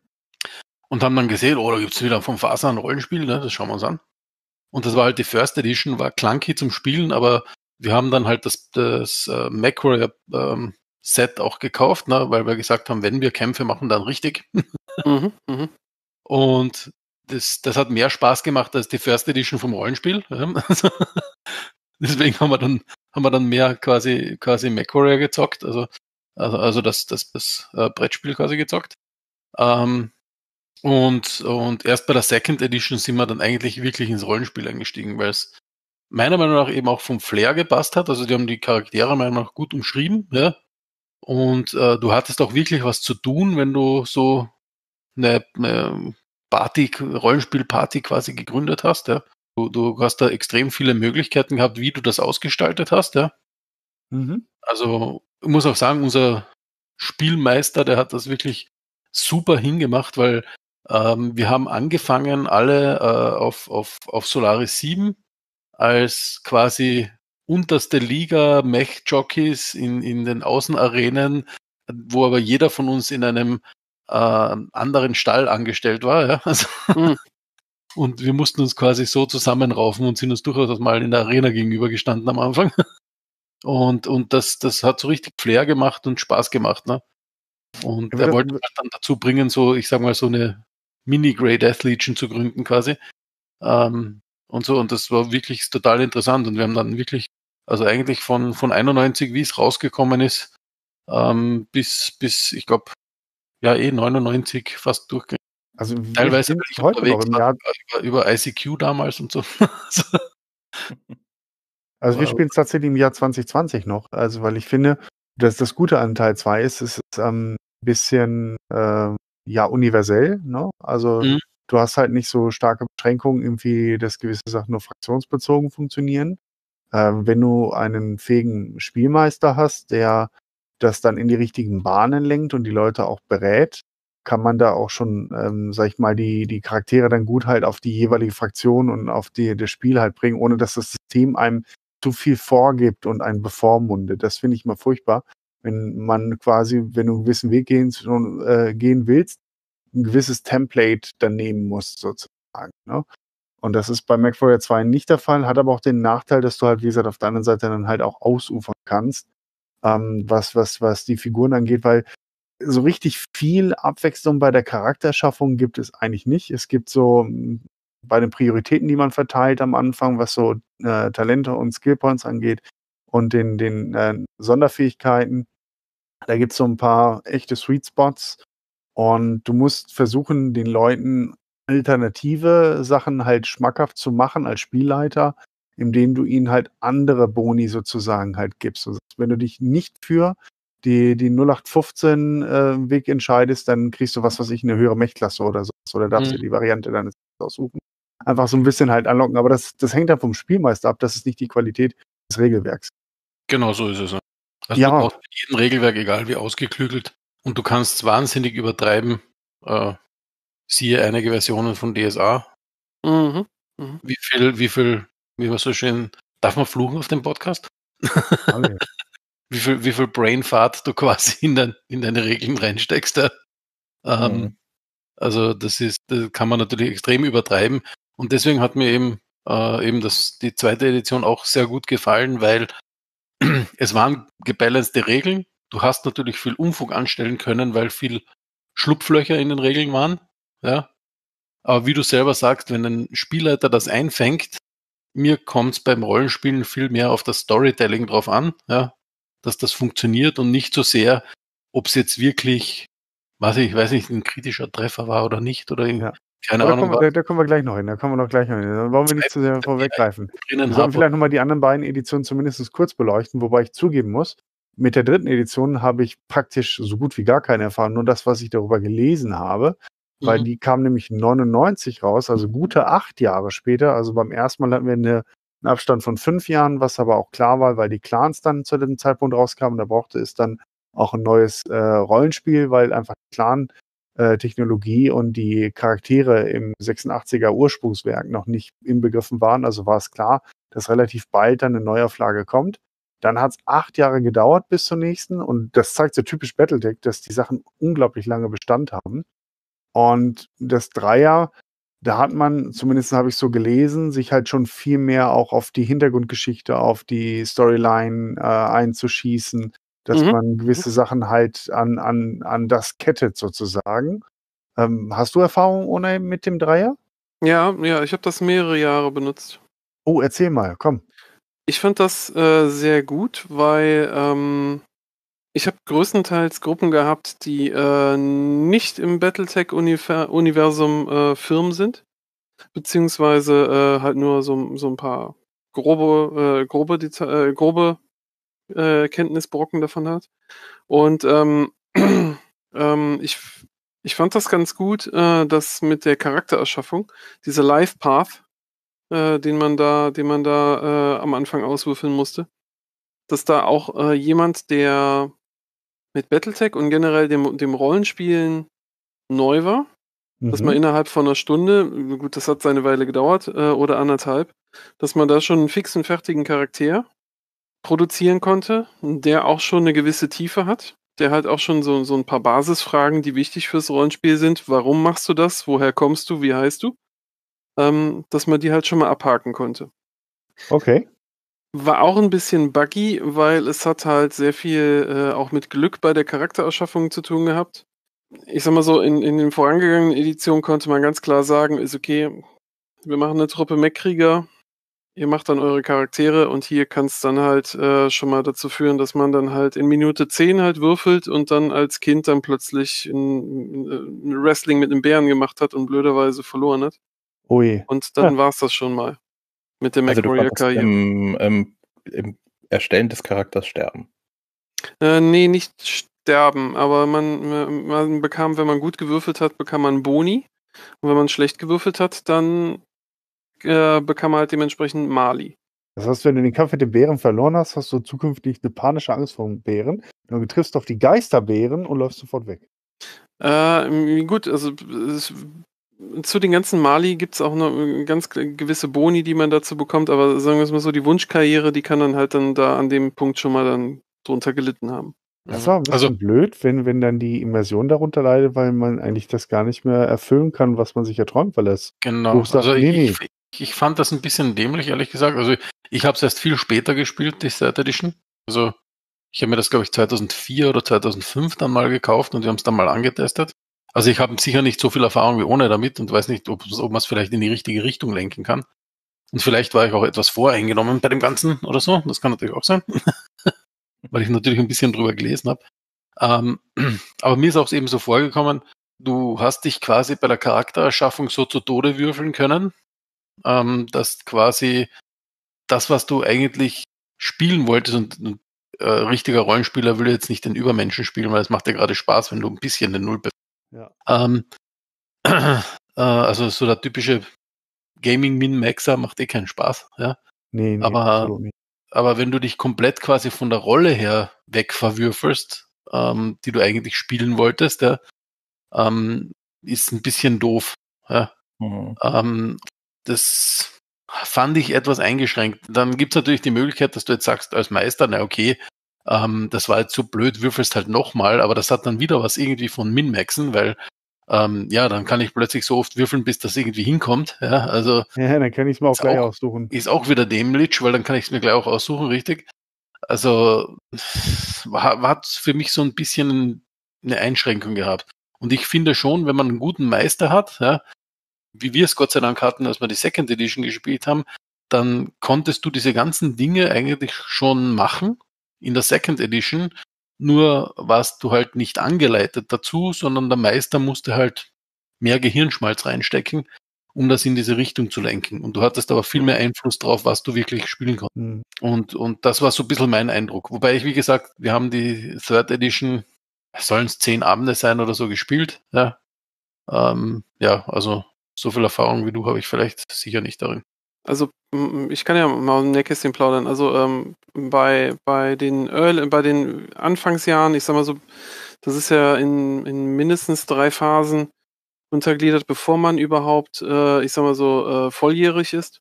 Und haben dann gesehen, oh, da gibt's wieder von Faser ein Rollenspiel, ne? Das schauen wir uns an. Und das war halt die First Edition, war clunky zum Spielen, aber wir haben dann halt das, das äh, MacWarrior ähm, Set auch gekauft, ne? Weil wir gesagt haben, wenn wir Kämpfe machen, dann richtig. Mhm. Mhm. Und das, das hat mehr Spaß gemacht als die First Edition vom Rollenspiel. Ja? Also, deswegen haben wir dann, haben wir dann mehr quasi, quasi MacWarrior gezockt, also, also, also das, das, das äh, Brettspiel quasi gezockt. Ähm, und, und erst bei der Second Edition sind wir dann eigentlich wirklich ins Rollenspiel eingestiegen, weil es meiner Meinung nach eben auch vom Flair gepasst hat. Also die haben die Charaktere meiner Meinung nach gut umschrieben, ja. Und äh, du hattest auch wirklich was zu tun, wenn du so eine, eine Party, Rollenspielparty quasi gegründet hast, ja. Du, du hast da extrem viele Möglichkeiten gehabt, wie du das ausgestaltet hast, ja. Mhm. Also ich muss auch sagen, unser Spielmeister, der hat das wirklich super hingemacht, weil ähm, wir haben angefangen alle äh, auf, auf, auf Solaris sieben als quasi unterste Liga Mech-Jockeys in, in den Außenarenen, wo aber jeder von uns in einem äh, anderen Stall angestellt war. Ja? Also, Mhm. Und wir mussten uns quasi so zusammenraufen und sind uns durchaus mal in der Arena gegenüber gestanden am Anfang. Und, und das, das hat so richtig Flair gemacht und Spaß gemacht. Ne? Und Aber er das- wollte mich dann dazu bringen, so, ich sag mal, so eine Mini-Grey Death Legion zu gründen quasi. Ähm, und so, und das war wirklich total interessant. Und wir haben dann wirklich, also eigentlich von, von einundneunzig, wie es rausgekommen ist, ähm, bis, bis, ich glaube, ja, eh neunundneunzig fast durchgegangen. Also wir Teilweise, sind weil ich heute noch unterwegs im war, Jahr, über, über I C Q damals und so. also wir Wow. spielen es tatsächlich im Jahr zwanzig zwanzig noch. Also weil ich finde, dass das Gute an Teil zwei ist, es ist ein ähm, bisschen äh, ja universell. Ne? Also Mhm. du hast halt nicht so starke Beschränkungen, irgendwie, dass gewisse Sachen nur fraktionsbezogen funktionieren. Ähm, wenn du einen fähigen Spielmeister hast, der das dann in die richtigen Bahnen lenkt und die Leute auch berät, kann man da auch schon, ähm, sag ich mal, die, die Charaktere dann gut halt auf die jeweilige Fraktion und auf die, das Spiel halt bringen, ohne dass das System einem zu viel vorgibt und einen bevormundet. Das finde ich mal furchtbar, wenn man quasi, wenn du einen gewissen Weg gehen, äh, gehen willst, ein gewisses Template dann nehmen musst, sozusagen. Ne? Und das ist bei MechWarrior zwei nicht der Fall, hat aber auch den Nachteil, dass du halt, wie gesagt, auf der anderen Seite dann halt auch ausufern kannst, ähm, was, was, was die Figuren angeht, weil so richtig viel Abwechslung bei der Charakterschaffung gibt es eigentlich nicht. Es gibt so mh, bei den Prioritäten, die man verteilt am Anfang, was so äh, Talente und Skillpoints angeht und den, den äh, Sonderfähigkeiten, da gibt es so ein paar echte Sweet Spots und du musst versuchen, den Leuten alternative Sachen halt schmackhaft zu machen als Spielleiter, indem du ihnen halt andere Boni sozusagen halt gibst. Also wenn du dich nicht für die, die null acht fünfzehn äh, Weg entscheidest, dann kriegst du was, was ich, eine höhere Mech-Klasse oder so. Oder darfst Mhm. dir die Variante deines aussuchen. Einfach so ein bisschen halt anlocken. Aber das, das hängt dann vom Spielmeister ab. Das ist nicht die Qualität des Regelwerks. Genau so ist es. Also Ja. du brauchst bei jedem Regelwerk, egal wie ausgeklügelt, und du kannst es wahnsinnig übertreiben. Äh, siehe einige Versionen von D S A. Mhm. Mhm. Wie viel, wie viel, wie man so schön, darf man fluchen auf dem Podcast? Okay. Wie viel, wie viel Brainfart du quasi in, dein, in deine Regeln reinsteckst. Ja? Ähm, Mhm. Also das ist, das kann man natürlich extrem übertreiben. Und deswegen hat mir eben, äh, eben das, die zweite Edition auch sehr gut gefallen, weil es waren gebalancete Regeln. Du hast natürlich viel Unfug anstellen können, weil viel Schlupflöcher in den Regeln waren. Ja. Aber wie du selber sagst, wenn ein Spielleiter das einfängt, mir kommt es beim Rollenspielen viel mehr auf das Storytelling drauf an, ja, dass das funktioniert und nicht so sehr, ob es jetzt wirklich, weiß ich, weiß nicht, ein kritischer Treffer war oder nicht oder Ja. keine Aber da Ahnung kommen, wir, was. da, da kommen wir gleich noch hin. Da kommen wir noch gleich noch hin. Da wollen wir nicht zu sehr vorweggreifen. Wir Drinnen sollten habe. vielleicht nochmal die anderen beiden Editionen zumindest kurz beleuchten, wobei ich zugeben muss, mit der dritten Edition habe ich praktisch so gut wie gar keine Erfahrung, nur das, was ich darüber gelesen habe, weil Mhm. die kam nämlich neunundneunzig raus, also gute acht Jahre später. Also beim ersten Mal hatten wir eine, einen Abstand von fünf Jahren, was aber auch klar war, weil die Clans dann zu dem Zeitpunkt rauskamen. Da brauchte es dann auch ein neues äh, Rollenspiel, weil einfach Clan äh, Technologie und die Charaktere im sechsundachtziger Ursprungswerk noch nicht inbegriffen waren. Also war es klar, dass relativ bald dann eine Neuauflage kommt. Dann hat es acht Jahre gedauert bis zur nächsten und das zeigt so typisch Battletech, dass die Sachen unglaublich lange Bestand haben. Und das Dreier, da hat man, zumindest habe ich so gelesen, sich halt schon viel mehr auch auf die Hintergrundgeschichte, auf die Storyline äh, einzuschießen, dass Mhm. man gewisse Sachen halt an, an, an das kettet sozusagen. Ähm, hast du Erfahrung ohne mit dem Dreier? Ja, ja, ich habe das mehrere Jahre benutzt. Oh, erzähl mal, komm. Ich fand das äh, sehr gut, weil ähm, ich habe größtenteils Gruppen gehabt, die äh, nicht im Battletech-Universum äh, Firmen sind, beziehungsweise äh, halt nur so, so ein paar grobe, äh, grobe, Deta äh, grobe äh, Kenntnisbrocken davon hat. Und ähm, ähm, ich, ich fand das ganz gut, äh, dass mit der Charaktererschaffung, dieser Life Path, äh, den man da, den man da äh, am Anfang auswürfeln musste, dass da auch äh, jemand, der mit Battletech und generell dem, dem Rollenspielen neu war, dass man Mhm. innerhalb von einer Stunde, gut, das hat seine Weile gedauert, äh, oder anderthalb, dass man da schon einen fixen, fertigen Charakter produzieren konnte, der auch schon eine gewisse Tiefe hat, der halt auch schon so, so ein paar Basisfragen, die wichtig fürs Rollenspiel sind. Warum machst du das? Woher kommst du? Wie heißt du? ähm, dass man die halt schon mal abhaken konnte. Okay. War auch ein bisschen buggy, weil es hat halt sehr viel äh, auch mit Glück bei der Charaktererschaffung zu tun gehabt. Ich sag mal so, in, in den vorangegangenen Editionen konnte man ganz klar sagen, ist okay, wir machen eine Truppe Mech-Krieger, ihr macht dann eure Charaktere und hier kann es dann halt äh, schon mal dazu führen, dass man dann halt in Minute zehn halt würfelt und dann als Kind dann plötzlich ein, ein Wrestling mit einem Bären gemacht hat und blöderweise verloren hat. Ui. Und dann Ja. war es das schon mal mit der Also du konntest MechWarrior-Karriere. im, im, im Erstellen des Charakters sterben. Äh, nee, nicht sterben, aber man, man bekam, wenn man gut gewürfelt hat, bekam man Boni. Und wenn man schlecht gewürfelt hat, dann äh, bekam man halt dementsprechend Mali. Das heißt, wenn du den Kampf mit dem Bären verloren hast, hast du zukünftig eine panische Angst vor dem Bären. Du triffst auf die Geisterbären und läufst sofort weg. Äh, gut, also es, zu den ganzen Mali gibt es auch noch ganz gewisse Boni, die man dazu bekommt, aber sagen wir es mal so, die Wunschkarriere, die kann dann halt dann da an dem Punkt schon mal dann drunter gelitten haben. Das war ein bisschen Also, blöd, wenn, wenn dann die Immersion darunter leidet, weil man eigentlich das gar nicht mehr erfüllen kann, was man sich erträumt, weil es genau. Buch sagt, Also nee, ich, nee. ich, ich fand das ein bisschen dämlich, ehrlich gesagt. Also ich habe es erst viel später gespielt, die Third Edition. Also ich habe mir das, glaube ich, zweitausendvier oder zweitausendfünf dann mal gekauft und wir haben es dann mal angetestet. Also ich habe sicher nicht so viel Erfahrung wie ohne damit und weiß nicht, ob, ob man es vielleicht in die richtige Richtung lenken kann. Und vielleicht war ich auch etwas voreingenommen bei dem Ganzen oder so. Das kann natürlich auch sein. Weil ich natürlich ein bisschen drüber gelesen habe. Ähm, aber mir ist auch eben so vorgekommen, du hast dich quasi bei der Charaktererschaffung so zu Tode würfeln können, ähm, dass quasi das, was du eigentlich spielen wolltest, und ein äh, richtiger Rollenspieler will jetzt nicht den Übermenschen spielen, weil es macht ja gerade Spaß, wenn du ein bisschen den Null bist. Ja. Ähm, äh, also so der typische Gaming-Min-Maxer macht eh keinen Spaß, ja. Nee, nee, Aber, absolut nicht. aber wenn du dich komplett quasi von der Rolle her wegverwürfelst, ähm, die du eigentlich spielen wolltest, ja, ähm, ist ein bisschen doof. Ja. Mhm. Ähm, das fand ich etwas eingeschränkt. Dann gibt's natürlich die Möglichkeit, dass du jetzt sagst als Meister, na okay, ähm, das war jetzt so blöd, würfelst halt nochmal, aber das hat dann wieder was irgendwie von Min-Maxen, weil ähm, ja, dann kann ich plötzlich so oft würfeln, bis das irgendwie hinkommt. Ja, also Ja, dann kann ich es mir auch ist gleich auch- aussuchen. ist auch wieder dämlich, weil dann kann ich es mir gleich auch aussuchen, richtig? Also war, hat für mich so ein bisschen eine Einschränkung gehabt. Und ich finde schon, wenn man einen guten Meister hat, ja, wie wir es Gott sei Dank hatten, als wir die Second Edition gespielt haben, dann konntest du diese ganzen Dinge eigentlich schon machen in der Second Edition, nur warst du halt nicht angeleitet dazu, sondern der Meister musste halt mehr Gehirnschmalz reinstecken, um das in diese Richtung zu lenken. Und du hattest aber viel mehr Einfluss drauf, was du wirklich spielen konntest. Hm. Und, und das war so ein bisschen mein Eindruck. Wobei ich, wie gesagt, wir haben die Third Edition, sollen es zehn Abende sein oder so, gespielt. Ja, ähm, ja, also so viel Erfahrung wie du habe ich vielleicht sicher nicht darin. Also m- ich kann ja mal im Nähkästchen plaudern. Also ähm, bei, bei den Early, bei den Anfangsjahren, ich sag mal so, das ist ja in, in mindestens drei Phasen untergliedert, bevor man überhaupt, äh, ich sag mal so, äh, volljährig ist.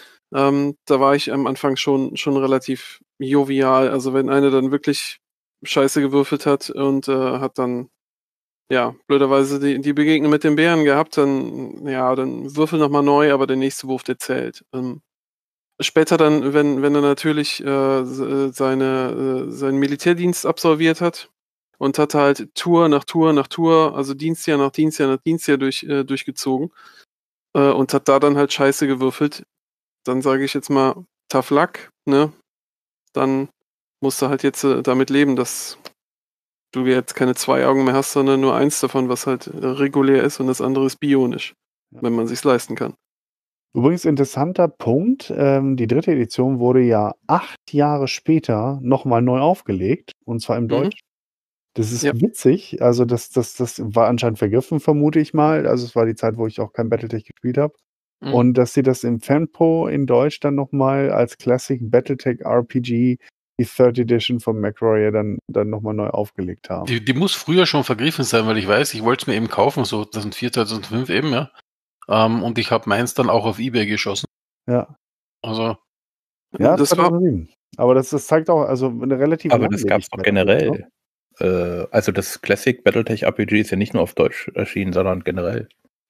Ähm, da war ich am Anfang schon, schon relativ jovial. Also wenn einer dann wirklich Scheiße gewürfelt hat und äh, hat dann, ja, blöderweise die, die Begegnung mit den Bären gehabt, dann, ja, dann würfel nochmal neu, aber der nächste Wurf, der zählt. Ähm, später dann, wenn, wenn er natürlich äh, se- seine, äh, seinen Militärdienst absolviert hat und hat halt Tour nach Tour nach Tour, also Dienstjahr nach Dienstjahr nach Dienstjahr durch, äh, durchgezogen äh, und hat da dann halt Scheiße gewürfelt, dann sage ich jetzt mal tough luck, ne? Dann musst du halt jetzt äh, damit leben, dass du jetzt keine zwei Augen mehr hast, sondern nur eins davon, was halt äh, regulär ist und das andere ist bionisch, Ja. wenn man sich's leisten kann. Übrigens interessanter Punkt, ähm, die dritte Edition wurde ja acht Jahre später nochmal neu aufgelegt, und zwar im Mhm. Deutschen. Das ist Ja. witzig, also das, das, das war anscheinend vergriffen, vermute ich mal. Also es war die Zeit, wo ich auch kein Battletech gespielt habe. Mhm. Und dass sie das im Fanpro in Deutsch dann nochmal als Classic Battletech R P G, die Third Edition von MechWarrior, dann, dann nochmal neu aufgelegt haben. Die, die muss früher schon vergriffen sein, weil ich weiß, ich wollte es mir eben kaufen, so zweitausendvier, zweitausendfünf eben, ja. Ähm, und ich habe meins dann auch auf eBay geschossen. Ja, Also, ja das war, zweitausendsieben. Aber das, das zeigt auch also eine relativ Aber das gab es doch Langlebigkeit, ne? generell. Äh, also das Classic Battletech R P G ist ja nicht nur auf Deutsch erschienen, sondern generell.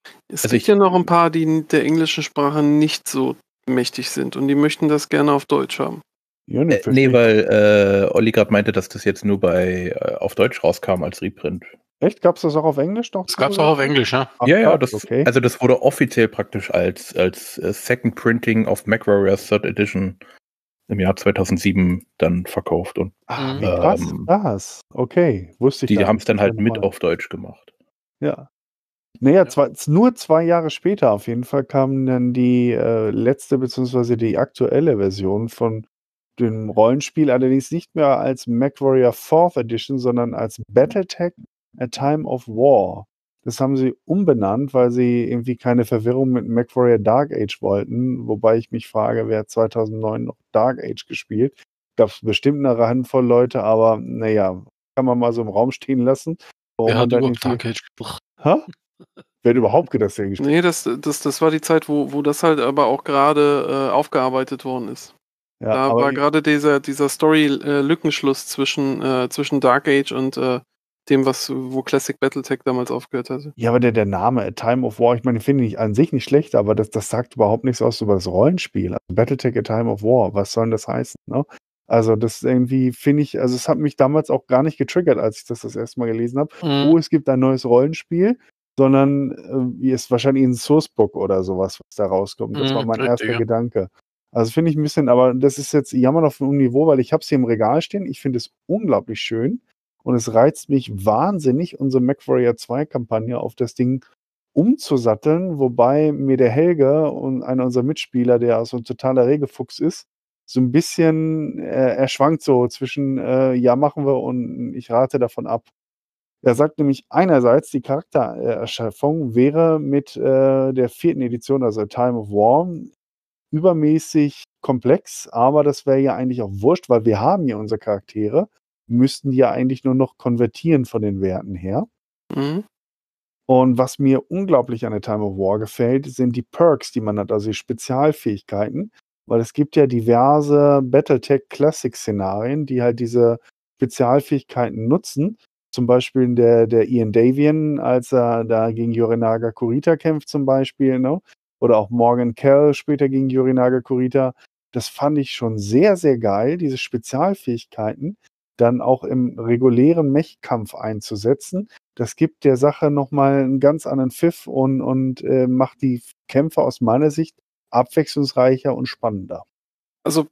Es Also gibt ich- ja noch ein paar, die der englischen Sprache nicht so mächtig sind und die möchten das gerne auf Deutsch haben. Ja, ne, Äh, verstehe nee, ich. weil äh, Olli gerade meinte, dass das jetzt nur bei äh, auf Deutsch rauskam als Reprint. Echt? Gab es das auch auf Englisch noch? Das gab es auch auf Englisch, ja. Ach, ja, ja, krass, das, okay. also das wurde offiziell praktisch als, als äh, Second Printing of MechWarrior Third Edition im Jahr zweitausendsieben dann verkauft und Ah, Mhm. wie krass ist Ähm, das? Okay, wusste ich die gar haben es nicht. dann Das ist halt ja mit normal. auf Deutsch gemacht. Ja. Naja, Ja. zwei, nur zwei Jahre später auf jeden Fall kam dann die äh, letzte beziehungsweise die aktuelle Version von dem Rollenspiel, allerdings nicht mehr als MechWarrior Fourth Edition, sondern als Battletech A Time of War. Das haben sie umbenannt, weil sie irgendwie keine Verwirrung mit MechWarrior Dark Age wollten, wobei ich mich frage, wer hat zweitausendneun noch Dark Age gespielt? Gab es bestimmt eine Handvoll Leute, aber naja, kann man mal so im Raum stehen lassen. Warum Wer man hat dann überhaupt irgendwie. Dark Age gebracht? Hä? Wer hat überhaupt das denn gespielt? Nee, das, das, das war die Zeit, wo, wo das halt aber auch gerade äh, aufgearbeitet worden ist. Ja, Da aber war ich- gerade dieser, dieser Story-Lückenschluss zwischen, äh, zwischen Dark Age und äh, dem, was, wo Classic Battletech damals aufgehört hatte. ja, aber der, der Name A Time of War, ich meine, ich finde ich an sich nicht schlecht, aber das, das sagt überhaupt nichts aus über das Rollenspiel. Also Battletech A Time of War, was soll denn das heißen? Ne? Also das irgendwie finde ich, also es hat mich damals auch gar nicht getriggert, als ich das das erste Mal gelesen habe. Mhm. Oh, es gibt ein neues Rollenspiel, sondern äh, wie ist wahrscheinlich ein Sourcebook oder sowas, was da rauskommt. Das war Mhm, mein richtig, erster ja. Gedanke. Also finde ich ein bisschen, aber das ist jetzt jammern auf einem Niveau, weil ich habe es hier im Regal stehen. Ich finde es unglaublich schön. Und es reizt mich wahnsinnig, unsere MechWarrior zwei Kampagne auf das Ding umzusatteln, wobei mir der Helge und einer unserer Mitspieler, der auch so ein totaler Regelfuchs ist, so ein bisschen, äh, er schwankt so zwischen, äh, ja, machen wir und ich rate davon ab. Er sagt nämlich einerseits, die Charaktererschaffung wäre mit äh, der vierten Edition, also A Time of War, übermäßig komplex, aber das wäre ja eigentlich auch wurscht, weil wir haben ja unsere Charaktere, müssten die ja eigentlich nur noch konvertieren von den Werten her. Mhm. Und was mir unglaublich an A Time of War gefällt, sind die Perks, die man hat, also die Spezialfähigkeiten, weil es gibt ja diverse Battletech Classic Szenarien, die halt diese Spezialfähigkeiten nutzen. Zum Beispiel der, der Ian Davian, als er da gegen Yorinaga Kurita kämpft zum Beispiel, ne? Oder auch Morgan Kell später gegen Yorinaga Kurita. Das fand ich schon sehr, sehr geil, diese Spezialfähigkeiten dann auch im regulären Mech-Kampf einzusetzen. Das gibt der Sache nochmal einen ganz anderen Pfiff und, und äh, macht die Kämpfe aus meiner Sicht abwechslungsreicher und spannender. Also,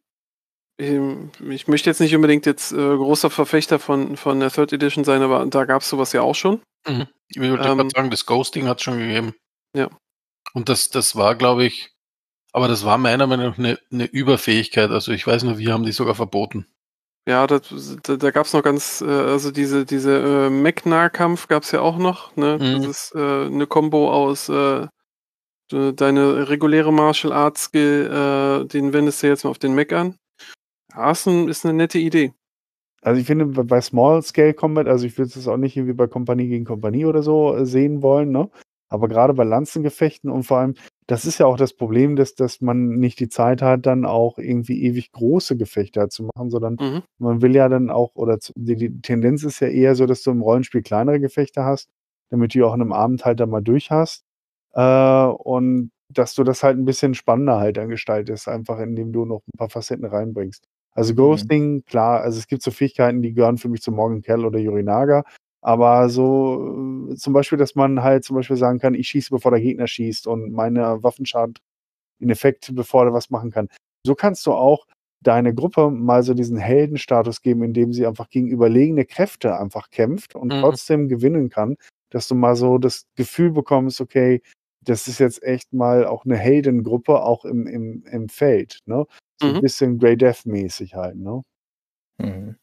ähm, ich möchte jetzt nicht unbedingt jetzt äh, großer Verfechter von, von der Third Edition sein, aber da gab es sowas ja auch schon. Mhm. Ich würde Ähm, gerade sagen, das Ghosting hat es schon gegeben. Ja. Und das, das war, glaube ich, aber das war meiner Meinung nach eine, eine Überfähigkeit. Also ich weiß nur, wir haben die sogar verboten. Ja, das, da, da gab es noch ganz, äh, also diese, diese äh, Mech-Nahkampf gab es ja auch noch. Ne? Mhm. Das ist äh, eine Kombo aus äh, de- deine reguläre Martial Arts Skill, äh, den wendest du jetzt mal auf den Mech an. Ja, ist, ein, ist eine nette Idee. Also ich finde, bei Small Scale Combat, also ich würde es auch nicht irgendwie bei Kompanie gegen Kompanie oder so äh, sehen wollen, ne? Aber gerade bei Lanzengefechten und vor allem, das ist ja auch das Problem, dass, dass man nicht die Zeit hat, dann auch irgendwie ewig große Gefechte halt zu machen, sondern Mhm. man will ja dann auch, oder zu, die, die Tendenz ist ja eher so, dass du im Rollenspiel kleinere Gefechte hast, damit du die auch in einem Abend halt dann mal durch hast. Äh, und dass du das halt ein bisschen spannender halt dann gestaltest, einfach indem du noch ein paar Facetten reinbringst. Also Ghosting, klar, also es gibt so Fähigkeiten, die gehören für mich zu Morgan Kell oder Yorinaga, aber so äh, zum Beispiel, dass man halt zum Beispiel sagen kann, ich schieße, bevor der Gegner schießt und meine Waffenschaden in Effekt, bevor er was machen kann. So kannst du auch deine Gruppe mal so diesen Heldenstatus geben, indem sie einfach gegen überlegene Kräfte einfach kämpft und Mhm. trotzdem gewinnen kann, dass du mal so das Gefühl bekommst, okay, das ist jetzt echt mal auch eine Heldengruppe, auch im, im, im Feld, ne? So ein Mhm. bisschen Grey Death-mäßig halt, ne? Mhm.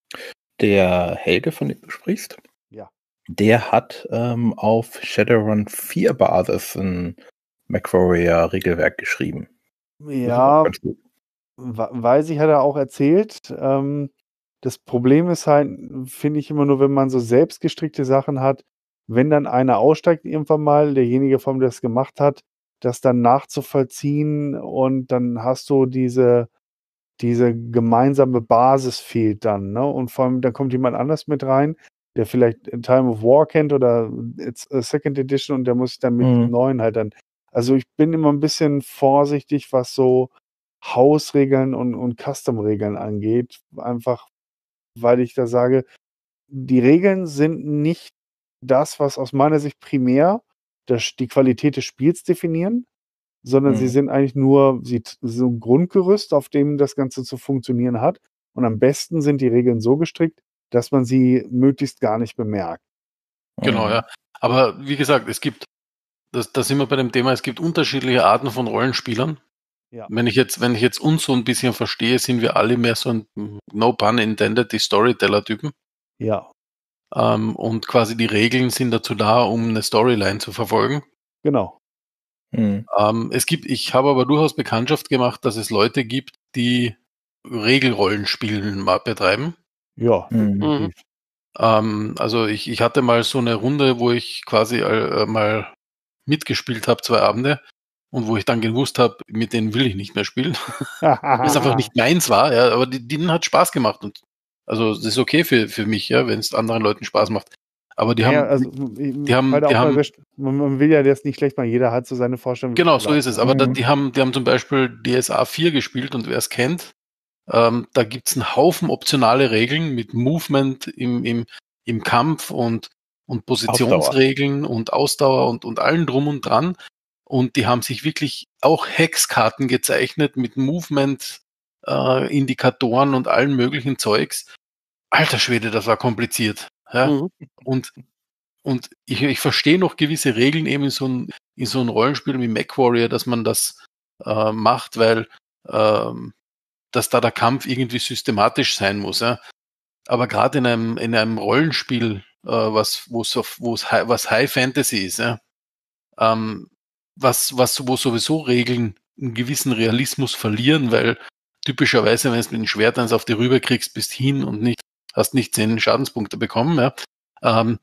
Der Helge, von dem du sprichst, Ja. der hat ähm, auf Shadowrun vier Basis ein MechWarrior-Regelwerk geschrieben. Das ist auch Ja, ganz gut. we- weiß ich, hat er auch erzählt. Ähm, das Problem ist halt, finde ich immer nur, wenn man so selbstgestrickte Sachen hat, wenn dann einer aussteigt irgendwann mal, derjenige, von dem das gemacht hat, das dann nachzuvollziehen und dann hast du diese, diese gemeinsame Basis fehlt dann, ne? Und vor allem, dann kommt jemand anders mit rein. der vielleicht Time of War kennt oder It's a Second Edition und der muss sich dann mit Mhm. dem neuen halt dann. Also ich bin immer ein bisschen vorsichtig, was so Hausregeln und, und Custom-Regeln angeht. Einfach, weil ich da sage, die Regeln sind nicht das, was aus meiner Sicht primär das, die Qualität des Spiels definieren, sondern sie Mhm. sind eigentlich nur sie, so ein Grundgerüst, auf dem das Ganze zu funktionieren hat. Und am besten sind die Regeln so gestrickt, dass man sie möglichst gar nicht bemerkt. Genau, Mhm. ja. Aber wie gesagt, es gibt, das, da sind wir bei dem Thema, es gibt unterschiedliche Arten von Rollenspielern. Ja. Wenn ich jetzt, wenn ich jetzt uns so ein bisschen verstehe, sind wir alle mehr so ein, no pun intended, die Storyteller-Typen. Ja, Ähm, und quasi die Regeln sind dazu da, um eine Storyline zu verfolgen. genau. Mhm. Ähm, es gibt, ich habe aber durchaus Bekanntschaft gemacht, dass es Leute gibt, die Regelrollenspielen ma- betreiben. Ja, Mhm. definitiv. Ähm, also ich, ich hatte mal so eine Runde, wo ich quasi äh, mal mitgespielt habe, zwei Abende, und wo ich dann gewusst habe, mit denen will ich nicht mehr spielen. Weil es einfach nicht meins war, ja, aber die, denen hat Spaß gemacht. Und also das ist okay für, für mich, ja, wenn es anderen Leuten Spaß macht. Aber die Naja, haben, also die haben, halt auch die mal haben, recht- man, man will ja das nicht schlecht machen, jeder hat so seine Vorstellung. wie genau, es so ist es. Aber da, Mhm. die haben, die haben zum Beispiel D S A vier gespielt, und wer es kennt, ähm, da gibt's einen Haufen optionale Regeln mit Movement im, im, im Kampf und, und Positionsregeln und Ausdauer und, und allen drum und dran. Und die haben sich wirklich auch Hexkarten gezeichnet mit Movement, äh, Indikatoren und allen möglichen Zeugs. Alter Schwede, das war kompliziert. Ja? Mhm. Und, und ich, ich verstehe noch gewisse Regeln eben in so ein, in so ein Rollenspiel wie MechWarrior, dass man das äh, macht, weil ähm, dass da der Kampf irgendwie systematisch sein muss. Ja? Aber gerade in einem, in einem Rollenspiel, äh, was, wo's auf, wo's High, was High Fantasy ist, ja? ähm, was, was, wo sowieso Regeln einen gewissen Realismus verlieren, weil typischerweise, wenn du mit dem Schwert eins auf die rüber kriegst, bist hin und nicht, hast nicht zehn Schadenspunkte bekommen. Ja? Ähm,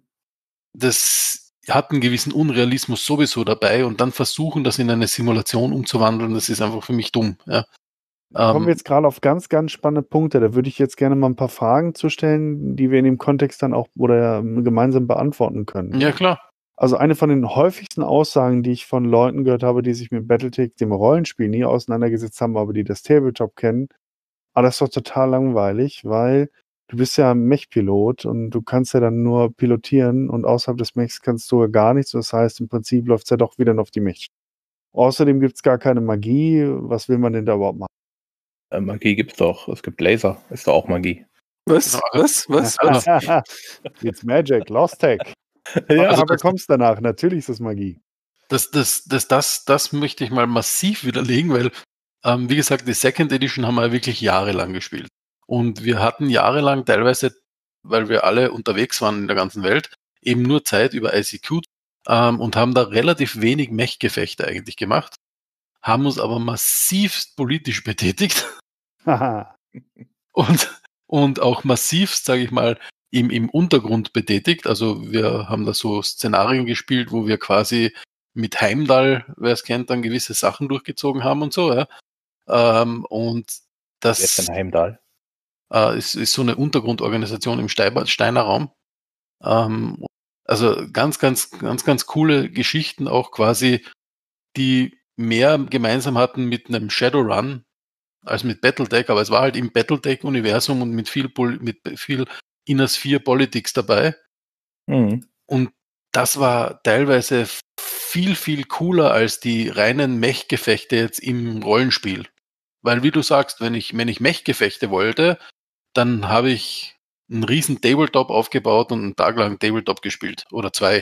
das hat einen gewissen Unrealismus sowieso dabei, und dann versuchen, das in eine Simulation umzuwandeln, das ist einfach für mich dumm. Ja? Da kommen wir Ähm, jetzt gerade auf ganz, ganz spannende Punkte. Da würde ich jetzt gerne mal ein paar Fragen zu stellen, die wir in dem Kontext dann auch oder ähm, gemeinsam beantworten können. ja, klar. Also eine von den häufigsten Aussagen, die ich von Leuten gehört habe, die sich mit Battletech, dem Rollenspiel, nie auseinandergesetzt haben, aber die das Tabletop kennen, ah, das ist doch total langweilig, weil du bist ja Mech-Pilot und du kannst ja dann nur pilotieren und außerhalb des Mechs kannst du ja gar nichts. Das heißt, im Prinzip läuft es ja doch wieder nur auf die Mech. Außerdem gibt es gar keine Magie. Was will man denn da überhaupt machen? Äh, Magie gibt's doch. Es gibt Laser. Ist doch auch Magie. Was? Genau. Was? Was? Also, Was? It's Magic, Lost Tech. Ja. Aber das- bekommst danach. Natürlich ist es Magie. Das, das, das, das, das möchte ich mal massiv widerlegen, weil, ähm, wie gesagt, die Second Edition haben wir wirklich jahrelang gespielt. Und wir hatten jahrelang teilweise, weil wir alle unterwegs waren in der ganzen Welt, eben nur Zeit über I C Q ähm, und haben da relativ wenig Mech-Gefechte eigentlich gemacht, haben uns aber massivst politisch betätigt Haha. und, und auch massivst, sage ich mal, im, im Untergrund betätigt. Also wir haben da so Szenarien gespielt, wo wir quasi mit Heimdall, wer es kennt, dann gewisse Sachen durchgezogen haben und so. Ja. Ähm, und Wer ist das denn Heimdall? äh, ist, ist so eine Untergrundorganisation im Steiner, Steiner Raum. Ähm, also ganz, ganz, ganz, ganz coole Geschichten auch quasi, die mehr gemeinsam hatten mit einem Shadowrun als mit Battletech, aber es war halt im Battletech-Universum und mit viel, Pol mit viel Inner Sphere Politics dabei. Mhm. Und das war teilweise viel, viel cooler als die reinen Mech-Gefechte jetzt im Rollenspiel. Weil, wie du sagst, wenn ich, wenn ich Mech-Gefechte wollte, dann habe ich einen riesen Tabletop aufgebaut und einen Tag lang Tabletop gespielt. Oder zwei.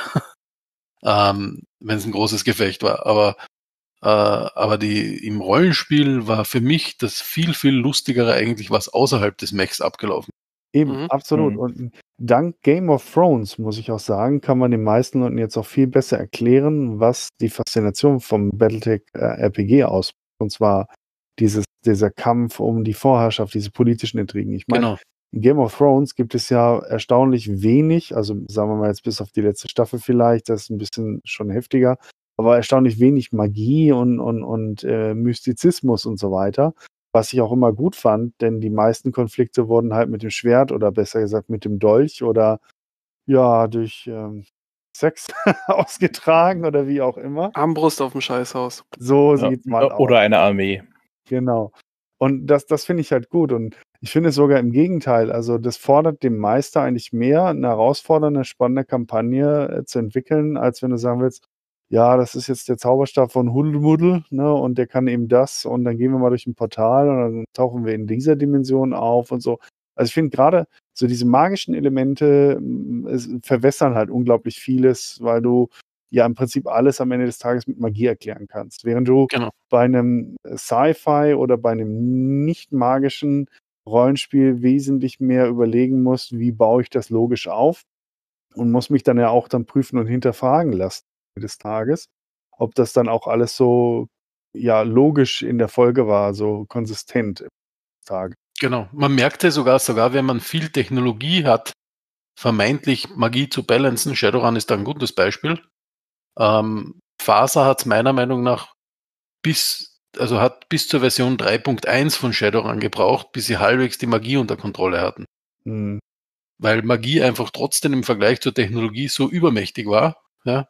ähm, wenn es ein großes Gefecht war. Aber, äh, aber die, im Rollenspiel war für mich das viel, viel lustigere eigentlich, was außerhalb des Mechs abgelaufen. Eben, Mhm. absolut. Mhm. Und dank Game of Thrones, muss ich auch sagen, kann man den meisten Leuten jetzt auch viel besser erklären, was die Faszination vom Battletech äh, R P G ausmacht. Und zwar dieses, dieser Kampf um die Vorherrschaft, diese politischen Intrigen. Ich meine, Genau. in Game of Thrones gibt es ja erstaunlich wenig, also sagen wir mal jetzt bis auf die letzte Staffel vielleicht, das ist ein bisschen schon heftiger, aber erstaunlich wenig Magie und, und, und äh, Mystizismus und so weiter. was ich auch immer gut fand, denn die meisten Konflikte wurden halt mit dem Schwert oder besser gesagt mit dem Dolch oder ja, durch ähm, Sex ausgetragen oder wie auch immer. Armbrust auf dem Scheißhaus. So Ja. sieht's mal aus. Oder eine Armee. Genau. Und das, das finde ich halt gut. Und ich finde es sogar im Gegenteil. Also, das fordert dem Meister eigentlich mehr, eine herausfordernde, spannende Kampagne äh, zu entwickeln, als wenn du sagen willst, ja, das ist jetzt der Zauberstab von Hudelmuddel, ne, und der kann eben das und dann gehen wir mal durch ein Portal und dann tauchen wir in dieser Dimension auf und so. Also, ich finde gerade so diese magischen Elemente mm, es verwässern halt unglaublich vieles, weil du ja im Prinzip alles am Ende des Tages mit Magie erklären kannst. Während du Genau. bei einem Sci-Fi oder bei einem nicht magischen Rollenspiel wesentlich mehr überlegen musst, wie baue ich das logisch auf und muss mich dann ja auch dann prüfen und hinterfragen lassen am Ende des Tages, ob das dann auch alles so ja logisch in der Folge war, so konsistent im Tage. Genau. Man merkt ja sogar, sogar wenn man viel Technologie hat, vermeintlich Magie zu balancen. Shadowrun ist da ein gutes Beispiel. Ähm, Faser hat es meiner Meinung nach bis, also hat bis zur Version drei Punkt eins von Shadowrun gebraucht, bis sie halbwegs die Magie unter Kontrolle hatten. Hm, Weil Magie einfach trotzdem im Vergleich zur Technologie so übermächtig war, ja,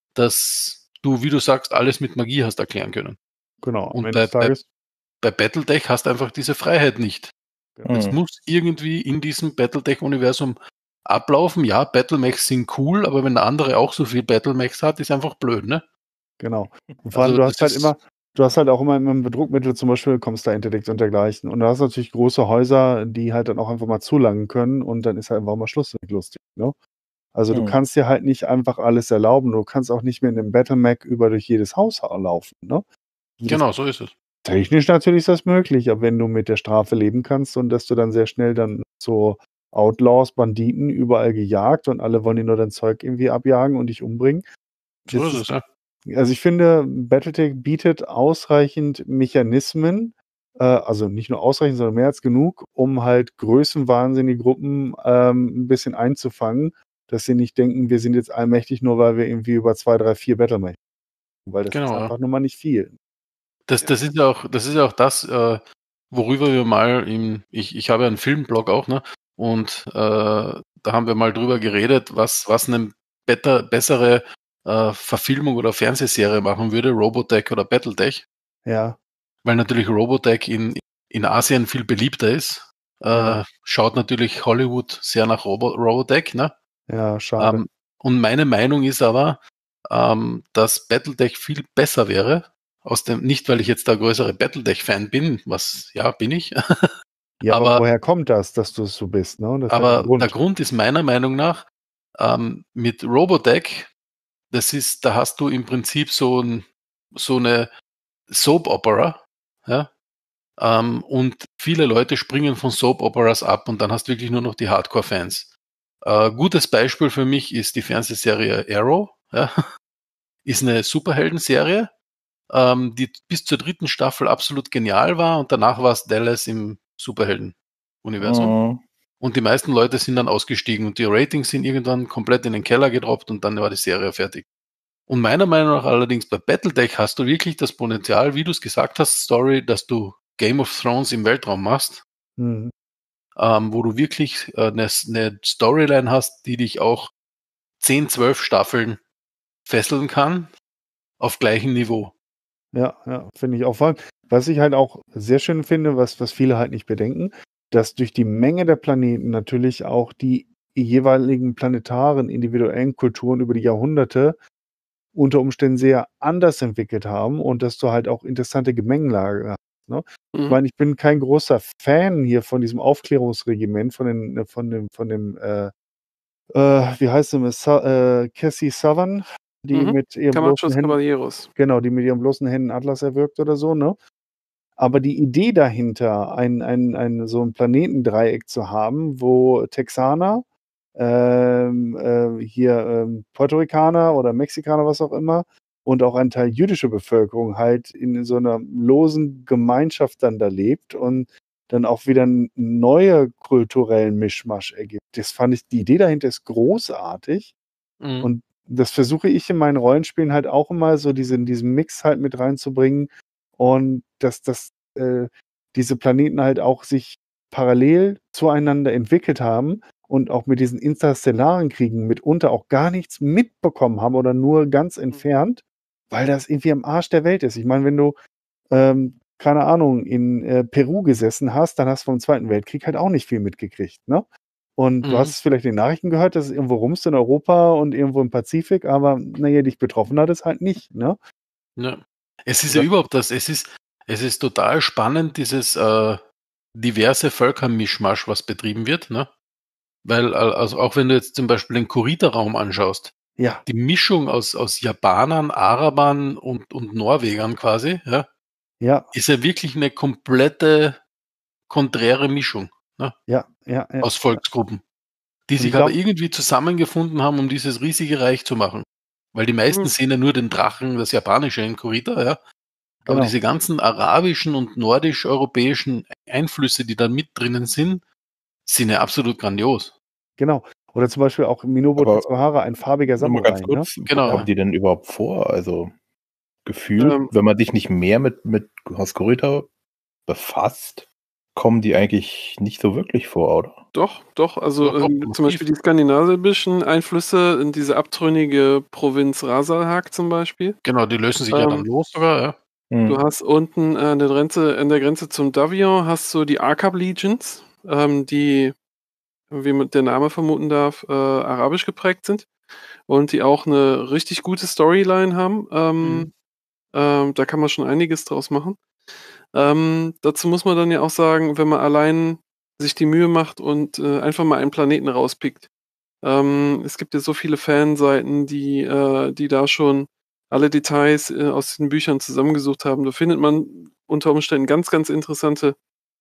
dass du, wie du sagst, alles mit Magie hast erklären können. genau, am Und Ende bei, des bei, Tages. bei Battletech hast du einfach diese Freiheit nicht. Es Hm. muss irgendwie in diesem Battletech-Universum ablaufen. Ja, Battlemechs sind cool, aber wenn der andere auch so viel Battlemechs hat, ist einfach blöd, ne? Genau. Und vor allem, Also du das hast halt ist, immer, du hast halt auch immer im Druckmittel, zum Beispiel kommst da Interdict und dergleichen. Und du hast natürlich große Häuser, die halt dann auch einfach mal zulangen können und dann ist halt einfach mal Schluss mit lustig, ne? Also du Hm. kannst dir halt nicht einfach alles erlauben. Du kannst auch nicht mehr in einem Battle-Mac über durch jedes Haus laufen, ne? Das genau, so ist es. Technisch natürlich ist das möglich, aber wenn du mit der Strafe leben kannst und dass du dann sehr schnell dann so Outlaws, Banditen überall gejagt und alle wollen dir nur dein Zeug irgendwie abjagen und dich umbringen. So Das ist ist, es, ja. also ich finde, Battletech bietet ausreichend Mechanismen, äh, also nicht nur ausreichend, sondern mehr als genug, um halt größenwahnsinnige Gruppen ähm, ein bisschen einzufangen, dass sie nicht denken, wir sind jetzt allmächtig, nur weil wir irgendwie über zwei, drei, vier Battlemech. Weil das ist Genau, ja. einfach nur mal nicht viel. Das, das ist ja auch, das ist ja auch das, äh, worüber wir mal im, ich, ich habe ja einen Filmblog auch, ne? Und äh, da haben wir mal drüber geredet, was, was eine better, bessere äh, Verfilmung oder Fernsehserie machen würde, Robotech oder Battletech, Ja, weil natürlich Robotech in, in Asien viel beliebter ist. Äh, Ja. Schaut natürlich Hollywood sehr nach Robo Robotech, ne? ja, schade. Ähm, und meine Meinung ist aber, ähm, dass Battletech viel besser wäre. Aus dem, nicht, weil ich jetzt der größere Battletech-Fan bin, was, ja, bin ich. Ja, aber, aber- woher kommt das, dass du es so bist? Ne? Das hat Aber einen Grund. der Grund ist meiner Meinung nach, ähm, mit Robotech, das ist, da hast du im Prinzip so, ein, so eine Soap-Opera, ja, ähm, und viele Leute springen von Soap-Operas ab und dann hast du wirklich nur noch die Hardcore-Fans. Äh, gutes Beispiel für mich ist die Fernsehserie Arrow, ja, ist eine Superhelden-Serie, ähm, die bis zur dritten Staffel absolut genial war und danach war es Dallas im Superhelden-Universum. Hm. Und die meisten Leute sind dann ausgestiegen und die Ratings sind irgendwann komplett in den Keller gedroppt und dann war die Serie fertig. Und meiner Meinung nach allerdings bei Battletech hast du wirklich das Potenzial, wie du es gesagt hast, Story, dass du Game of Thrones im Weltraum machst, Hm. ähm, wo du wirklich äh, eine, eine Storyline hast, die dich auch zehn, zwölf Staffeln fesseln kann, auf gleichem Niveau. Ja, ja, finde ich auch. Vor allem, was ich halt auch sehr schön finde, was, was viele halt nicht bedenken, dass durch die Menge der Planeten natürlich auch die jeweiligen planetaren individuellen Kulturen über die Jahrhunderte unter Umständen sehr anders entwickelt haben und dass du halt auch interessante Gemengelage hast. Ne? Ich Mhm. meine, ich bin kein großer Fan hier von diesem Aufklärungsregiment, von, den, von dem, von dem äh, äh, wie heißt sie, Su äh, Cassie Southern, die Mhm. mit ihren bloßen Camachos Händen, Caballeros. genau, die mit ihren bloßen Händen Atlas erwirkt oder so, ne? Aber die Idee dahinter, ein, ein, ein, so ein Planetendreieck zu haben, wo Texaner, ähm, äh, hier ähm, Puerto Ricaner oder Mexikaner, was auch immer, und auch ein Teil jüdische Bevölkerung halt in so einer losen Gemeinschaft dann da lebt und dann auch wieder einen neue kulturellen Mischmasch ergibt. Das fand ich, die Idee dahinter ist großartig. Mhm. Und das versuche ich in meinen Rollenspielen halt auch immer so diesen, diesen Mix halt mit reinzubringen. Und dass das, äh, diese Planeten halt auch sich parallel zueinander entwickelt haben und auch mit diesen interstellaren Kriegen mitunter auch gar nichts mitbekommen haben oder nur ganz entfernt, weil das irgendwie am Arsch der Welt ist. Ich meine, wenn du, ähm, keine Ahnung, in äh, Peru gesessen hast, dann hast du vom Zweiten Weltkrieg halt auch nicht viel mitgekriegt, ne? Und du Mhm. hast es vielleicht in den Nachrichten gehört, dass es irgendwo rumst in Europa und irgendwo im Pazifik, aber naja, dich betroffen hat es halt nicht, ne? Ja. Es ist ja Oder? überhaupt das, es ist, es ist total spannend, dieses äh, diverse Völkermischmasch, was betrieben wird, ne? Weil, äh, also auch wenn du jetzt zum Beispiel den Kurita-Raum anschaust, Ja, die Mischung aus, aus Japanern, Arabern und, und Norwegern quasi, ja, ja, ist ja wirklich eine komplette konträre Mischung, ne? ja, ja, ja. Aus Volksgruppen, die Und ich sich aber glaube, irgendwie zusammengefunden haben, um dieses riesige Reich zu machen. Weil die meisten Mhm. sehen ja nur den Drachen, das japanische in Kurita, ja. Aber genau, diese ganzen arabischen und nordisch-europäischen Einflüsse, die da mit drinnen sind, sind ja absolut grandios. genau. Oder zum Beispiel auch Minobu Aber Tatsuhara, ein farbiger nur mal ganz Samurai, ne? kurz, wo Genau. kommen die denn überhaupt vor? Also gefühlt, Ähm, wenn man sich nicht mehr mit, mit Haus Kurita befasst, kommen die eigentlich nicht so wirklich vor, oder? Doch, doch. Also Doch, doch, ähm, zum massiv. Beispiel die skandinavischen Einflüsse in diese abtrünnige Provinz Rasalhag zum Beispiel. Genau, die lösen sich ja dann Ähm, los sogar, ja. Du Hm. hast unten an der Grenze, an der Grenze zum Davion hast du die Arkab Legions, ähm, die, wie man der Name vermuten darf, äh, arabisch geprägt sind und die auch eine richtig gute Storyline haben. Ähm, Mhm. ähm, da kann man schon einiges draus machen. Ähm, dazu muss man dann ja auch sagen, wenn man allein sich die Mühe macht und äh, einfach mal einen Planeten rauspickt. Ähm, es gibt ja so viele Fanseiten, die, äh, die da schon alle Details äh, aus den Büchern zusammengesucht haben. Da findet man unter Umständen ganz, ganz interessante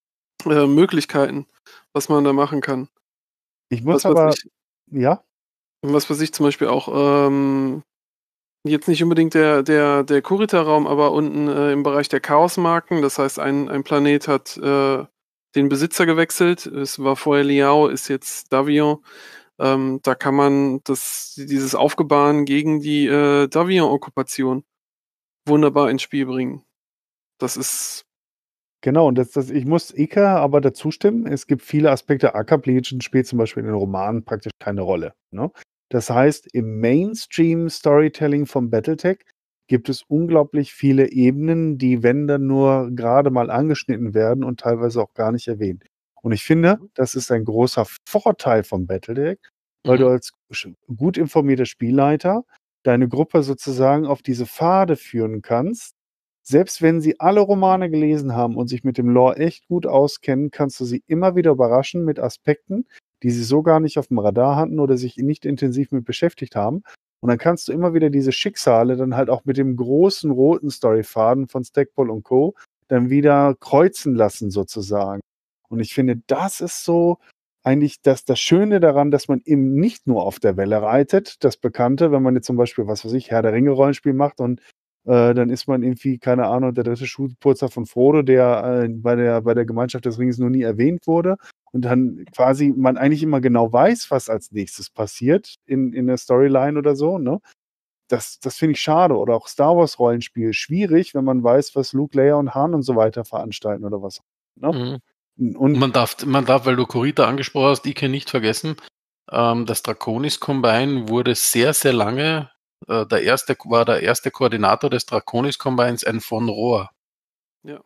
äh, Möglichkeiten, was man da machen kann. Ich muss Was weiß aber, ich, ja, was weiß ich zum Beispiel auch, ähm, jetzt nicht unbedingt der, der, der Kurita-Raum, aber unten äh, im Bereich der Chaosmarken. Das heißt, ein, ein Planet hat äh, den Besitzer gewechselt. Es war vorher Liao, ist jetzt Davion. Ähm, da kann man das, dieses Aufgebahn gegen die äh, Davion-Okkupation wunderbar ins Spiel bringen. Das ist, genau. Und das, das, ich muss Ika aber dazu stimmen. Es gibt viele Aspekte. Arkab Legion spielt zum Beispiel in den Romanen praktisch keine Rolle, ne? Das heißt, im Mainstream-Storytelling vom Battletech gibt es unglaublich viele Ebenen, die, wenn dann nur gerade mal angeschnitten werden und teilweise auch gar nicht erwähnt. Und ich finde, das ist ein großer Vorteil vom Battletech, weil du Mhm. als sch- gut informierter Spielleiter deine Gruppe sozusagen auf diese Pfade führen kannst. Selbst wenn sie alle Romane gelesen haben und sich mit dem Lore echt gut auskennen, kannst du sie immer wieder überraschen mit Aspekten, die sie so gar nicht auf dem Radar hatten oder sich nicht intensiv mit beschäftigt haben. Und dann kannst du immer wieder diese Schicksale dann halt auch mit dem großen roten Storyfaden von Stackpole und Co. dann wieder kreuzen lassen sozusagen. Und ich finde, das ist so eigentlich das, das Schöne daran, dass man eben nicht nur auf der Welle reitet, das Bekannte, wenn man jetzt zum Beispiel, was weiß ich, Herr der Ringe Rollenspiel macht und äh, dann ist man irgendwie, keine Ahnung, der dritte Schulpurzer von Frodo, der äh, bei, der, bei der Gemeinschaft des Ringes noch nie erwähnt wurde. Und dann quasi man eigentlich immer genau weiß, was als nächstes passiert in, in der Storyline oder so, ne? Das, das finde ich schade. Oder auch Star Wars Rollenspiel. Schwierig, wenn man weiß, was Luke, Leia und Han und so weiter veranstalten oder was. Ne? Mhm. Und Und man darf, man darf, weil du Kurita angesprochen hast, Ike nicht vergessen, ähm, das Draconis Combine wurde sehr, sehr lange, äh, der erste, war der erste Koordinator des Draconis Combines ein von Rohr. ja.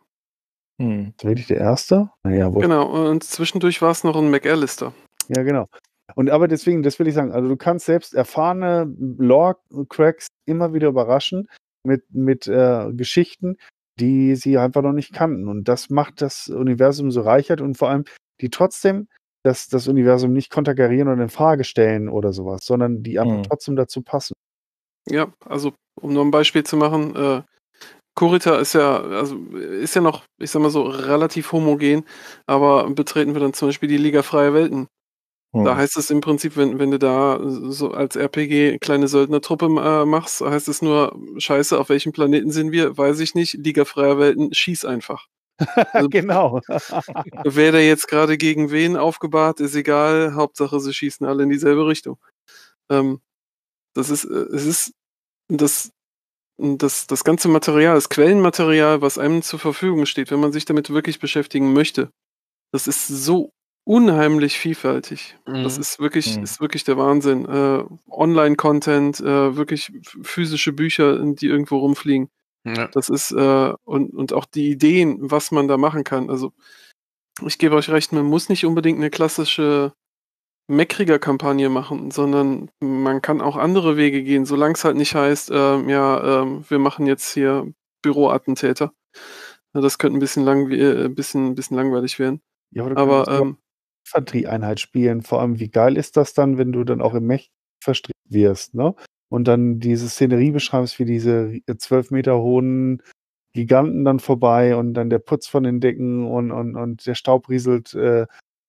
Hm. ist wirklich der Erste? Naja, wurscht. Genau. Und zwischendurch war es noch ein McAllister. Ja, genau. Und aber deswegen, das will ich sagen, also du kannst selbst erfahrene Lore-Cracks immer wieder überraschen mit, mit äh, Geschichten, die sie einfach noch nicht kannten. Und das macht das Universum so reichert und vor allem, die trotzdem das, das Universum nicht konterkarieren oder in Frage stellen oder sowas, sondern die einfach Hm. trotzdem dazu passen. Ja, also um noch ein Beispiel zu machen, äh, Kurita ist ja, also ist ja noch, ich sag mal so, relativ homogen, aber betreten wir dann zum Beispiel die Liga Freie Welten. Da Hm. heißt es im Prinzip, wenn, wenn du da so als R P G kleine Söldnertruppe äh, machst, heißt es nur, scheiße, auf welchem Planeten sind wir? Weiß ich nicht. Liga Freier Welten, schieß einfach. Also, Genau. wer da jetzt gerade gegen wen aufgebahrt, ist egal. Hauptsache, sie schießen alle in dieselbe Richtung. Ähm, das ist, äh, es ist, das das, das ganze Material, das Quellenmaterial, was einem zur Verfügung steht, wenn man sich damit wirklich beschäftigen möchte, das ist so unheimlich vielfältig. Das Mhm. ist wirklich, Mhm. ist wirklich der Wahnsinn. Äh, Online-Content, äh, wirklich f- physische Bücher, die irgendwo rumfliegen. Ja. Das ist, äh, und, und auch die Ideen, was man da machen kann. Also, ich gebe euch recht, man muss nicht unbedingt eine klassische Mac-Krieger-Kampagne machen, sondern man kann auch andere Wege gehen, solange es halt nicht heißt, ähm, ja, ähm, wir machen jetzt hier Büroattentäter. Ja, das könnte ein bisschen, lang, äh, bisschen, bisschen langweilig werden. Ja, aber du Aber könntest ja auch ähm, Infanterieeinheit spielen. Vor allem, wie geil ist das dann, wenn du dann auch im Mech verstrickt wirst, ne? Und dann diese Szenerie beschreibst, wie diese zwölf Meter hohen Giganten dann vorbei und dann der Putz von den Decken und, und, und der Staub rieselt äh,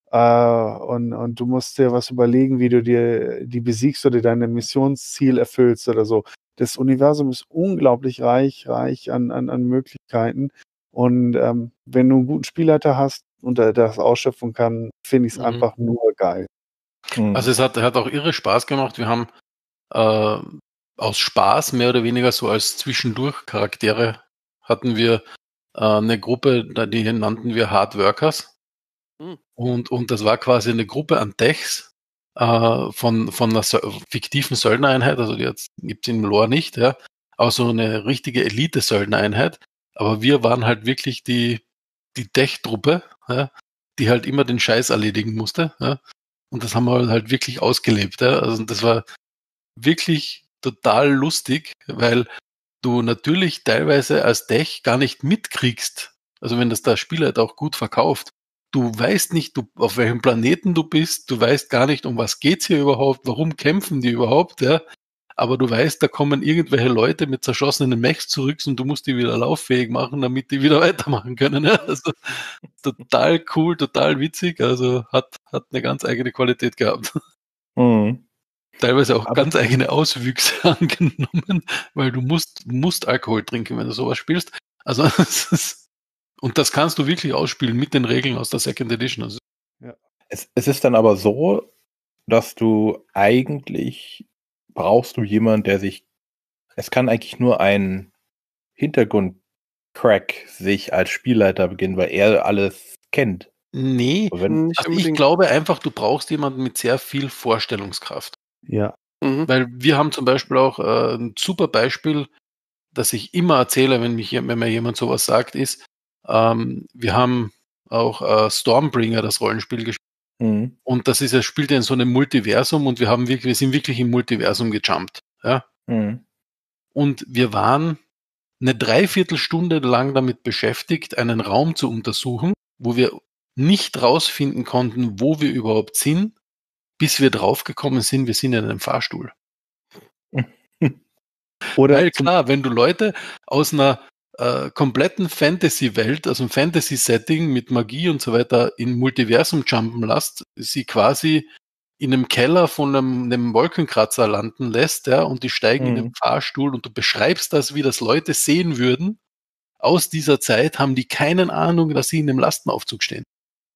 äh, und, und du musst dir was überlegen, wie du dir die besiegst oder dein Missionsziel erfüllst oder so. Das Universum ist unglaublich reich, reich an, an, an Möglichkeiten. Und ähm, wenn du einen guten Spielleiter hast und der das ausschöpfen kann, finde ich es Mhm. einfach nur geil. Mhm. Also es hat, hat auch irre Spaß gemacht. Wir haben äh, aus Spaß mehr oder weniger so als zwischendurch Charaktere hatten wir äh, eine Gruppe, da- die nannten wir Hard Workers. Hm. Und, und das war quasi eine Gruppe an Techs äh, von, von einer Sö- fiktiven Söldnereinheit, also die gibt es im Lore nicht, ja, aber so eine richtige Elite-Söldnereinheit. Aber wir waren halt wirklich die, die Tech-Truppe, ja, die halt immer den Scheiß erledigen musste. Ja. Und das haben wir halt wirklich ausgelebt. Ja. Also das war wirklich total lustig, weil du natürlich teilweise als Tech gar nicht mitkriegst, also wenn das der Spieler halt auch gut verkauft, du weißt nicht, du, auf welchem Planeten du bist, du weißt gar nicht, um was geht's hier überhaupt, warum kämpfen die überhaupt, ja, aber du weißt, da kommen irgendwelche Leute mit zerschossenen Mechs zurück und du musst die wieder lauffähig machen, damit die wieder weitermachen können, ja? Also total cool, total witzig, also hat, hat eine ganz eigene Qualität gehabt. Mhm. Teilweise auch Aber- ganz eigene Auswüchse angenommen, weil du musst, musst Alkohol trinken, wenn du sowas spielst. Also es ist, und das kannst du wirklich ausspielen mit den Regeln aus der Second Edition. Also, Es, es ist dann aber so, dass du eigentlich brauchst du jemanden, der sich, es kann eigentlich nur ein Hintergrund-Crack sich als Spielleiter beginnen, weil er alles kennt. nee, Aber wenn, nicht also ich unbedingt. glaube einfach, du brauchst jemanden mit sehr viel Vorstellungskraft. Ja. Mhm. Weil wir haben zum Beispiel auch äh, ein super Beispiel, das ich immer erzähle, wenn, mich, wenn mir jemand sowas sagt, ist, ähm, wir haben auch äh, Stormbringer, das Rollenspiel gespielt. Mhm. Und das ist, es spielt ja in so einem Multiversum und wir haben wirklich, wir sind wirklich im Multiversum gejumpt. Ja? Mhm. Und wir waren eine Dreiviertelstunde lang damit beschäftigt, einen Raum zu untersuchen, wo wir nicht rausfinden konnten, wo wir überhaupt sind, bis wir draufgekommen sind, wir sind in einem Fahrstuhl. Oder Weil zum, klar, wenn du Leute aus einer äh, kompletten Fantasy-Welt, also einem Fantasy-Setting mit Magie und so weiter in Multiversum jumpen lässt, sie quasi in einem Keller von einem, einem Wolkenkratzer landen lässt, ja, und die steigen in den Mhm. Fahrstuhl und du beschreibst das, wie das Leute sehen würden. Aus dieser Zeit haben die keine Ahnung, dass sie in dem Lastenaufzug stehen.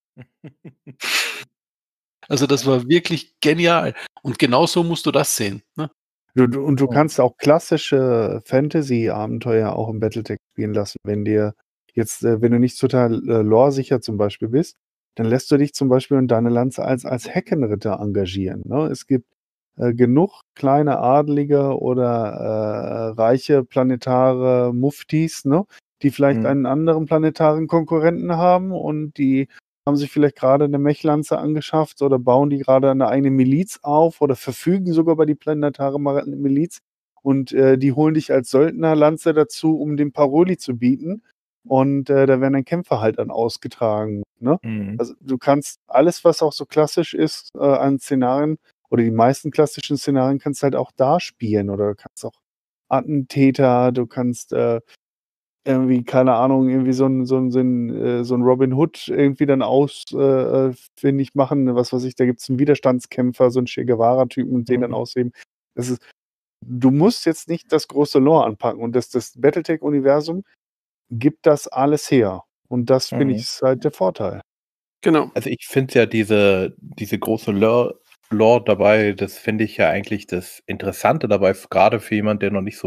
Also das war wirklich genial. Und genau so musst du das sehen. Ne? du, du, und du Mhm. kannst auch klassische Fantasy-Abenteuer auch im Battletech spielen lassen, wenn dir jetzt, äh, wenn du nicht total äh, lore-sicher zum Beispiel bist, dann lässt du dich zum Beispiel in deine Lanze als, als Heckenritter engagieren. Ne? Es gibt äh, genug kleine Adelige oder äh, reiche planetare Muftis, ne? Die vielleicht Mhm. einen anderen planetaren Konkurrenten haben und die haben sich vielleicht gerade eine Mechlanze angeschafft oder bauen die gerade eine eigene Miliz auf oder verfügen sogar über die planetare Mar- Miliz und äh, die holen dich als Söldnerlanze dazu, um den Paroli zu bieten und äh, da werden dann Kämpfe halt dann ausgetragen. Ne? Mhm. Also du kannst alles, was auch so klassisch ist äh, an Szenarien oder die meisten klassischen Szenarien kannst du halt auch da spielen oder du kannst auch Attentäter, du kannst äh, irgendwie, keine Ahnung, irgendwie so ein, so ein, so ein, äh, so ein Robin Hood irgendwie dann ausfindig äh, machen, was weiß ich, da gibt es einen Widerstandskämpfer, so einen Che Guevara-Typen und den dann Mhm. ausheben. Das ist, du musst jetzt nicht das große Lore anpacken und das, das Battletech-Universum gibt das alles her. Und das, finde ich, Mhm. ist halt der Vorteil. Genau. Also ich finde ja diese, diese große Lore, Lore dabei, das finde ich ja eigentlich das Interessante dabei, gerade für jemanden, der noch nicht so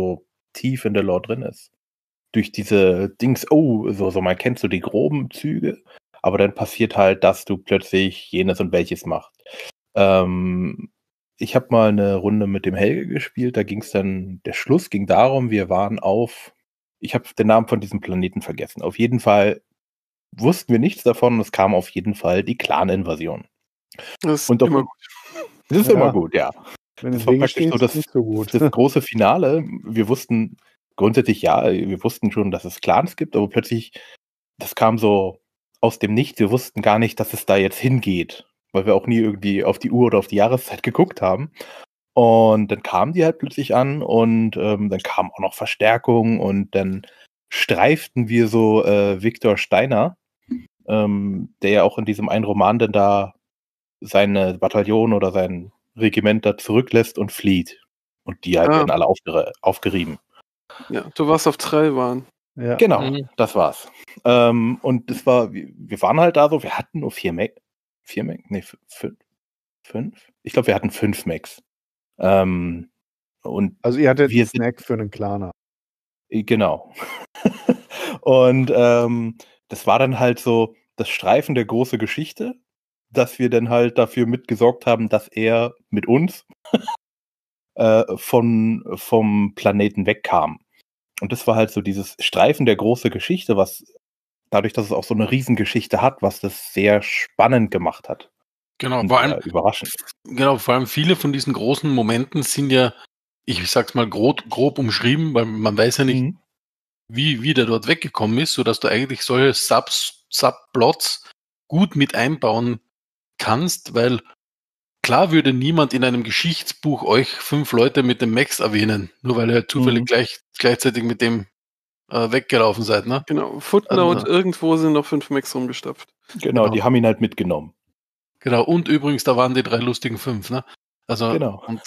tief in der Lore drin ist. Durch diese Dings, oh, so, so man kennt so die groben Züge, aber dann passiert halt, dass du plötzlich jenes und welches machst. Ähm, ich habe mal eine Runde mit dem Helge gespielt, da ging es dann, der Schluss ging darum, wir waren auf, ich habe den Namen von diesem Planeten vergessen. Auf jeden Fall wussten wir nichts davon und es kam auf jeden Fall die Clan-Invasion. Das ist Und immer auf, gut. das ist Ja. immer gut, ja. Wenn Das es war Wege praktisch steht, so ist das, nicht so gut. das große Finale. Wir wussten grundsätzlich, ja, wir wussten schon, dass es Clans gibt, aber plötzlich, das kam so aus dem Nichts. Wir wussten gar nicht, dass es da jetzt hingeht, weil wir auch nie irgendwie auf die Uhr oder auf die Jahreszeit geguckt haben. Und dann kamen die halt plötzlich an und ähm, dann kam auch noch Verstärkung und dann streiften wir so äh, Viktor Steiner, ähm, der ja auch in diesem einen Roman dann da seine Bataillon oder sein Regiment da zurücklässt und flieht. Und die halt Ah. werden alle aufger aufgerieben. Ja, du warst auf Trellwahn. Ja. Genau, Mhm. das war's. Ähm, und das war, wir, wir waren halt da so, wir hatten nur vier Mac. Vier Mac? Nee, f- fünf? Fünf? Ich glaube, wir hatten fünf Macs. Ähm, und Also ihr hattet wir einen sind, Snack für einen Claner. genau. Und ähm, das war dann halt so das Streifen der große Geschichte, dass wir dann halt dafür mitgesorgt haben, dass er mit uns äh, von, vom Planeten wegkam. Und das war halt so dieses Streifen der große Geschichte, was dadurch, dass es auch so eine Riesengeschichte hat, was das sehr spannend gemacht hat. Genau, Und vor allem, sehr überraschend. genau, vor allem viele von diesen großen Momenten sind ja, ich sag's mal grob, grob umschrieben, weil man weiß ja nicht, Mhm. wie, wie der dort weggekommen ist, sodass du eigentlich solche Subs, Subplots gut mit einbauen kannst, weil klar würde niemand in einem Geschichtsbuch euch fünf Leute mit dem Max erwähnen, nur weil ihr zufällig Mhm. gleich, gleichzeitig mit dem äh, weggelaufen seid, ne? Genau. Footnote, Also- irgendwo sind noch fünf Macs rumgestopft. Genau, Genau. die haben ihn halt mitgenommen. Genau, und übrigens, da waren die drei lustigen fünf, ne? Also, Genau. und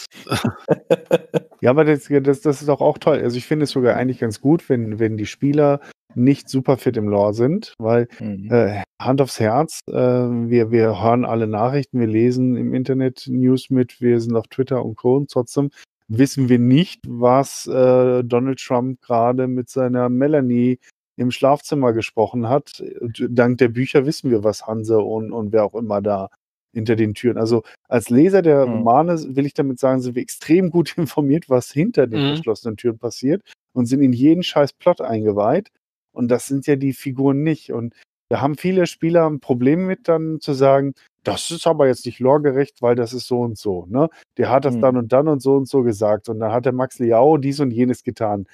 Ja, aber das, das, das ist doch auch toll. Also ich finde es sogar eigentlich ganz gut, wenn, wenn die Spieler nicht super fit im Lore sind, weil Mhm. äh, Hand aufs Herz, äh, wir, wir hören alle Nachrichten, wir lesen im Internet News mit, wir sind auf Twitter und Co. Und trotzdem wissen wir nicht, was äh, Donald Trump gerade mit seiner Melanie im Schlafzimmer gesprochen hat. Dank der Bücher wissen wir, was Hanse und, und wer auch immer da hinter den Türen. Also als Leser der Mhm. Romane will ich damit sagen, sind wir extrem gut informiert, was hinter den Mhm. verschlossenen Türen passiert und sind in jeden scheiß Plot eingeweiht. Und das sind ja die Figuren nicht. Und da haben viele Spieler ein Problem mit, dann zu sagen, das ist aber jetzt nicht loregerecht, weil das ist so und so. Ne? Der hat das Mhm. dann und dann und so und so gesagt. Und dann hat der Max Liao dies und jenes getan.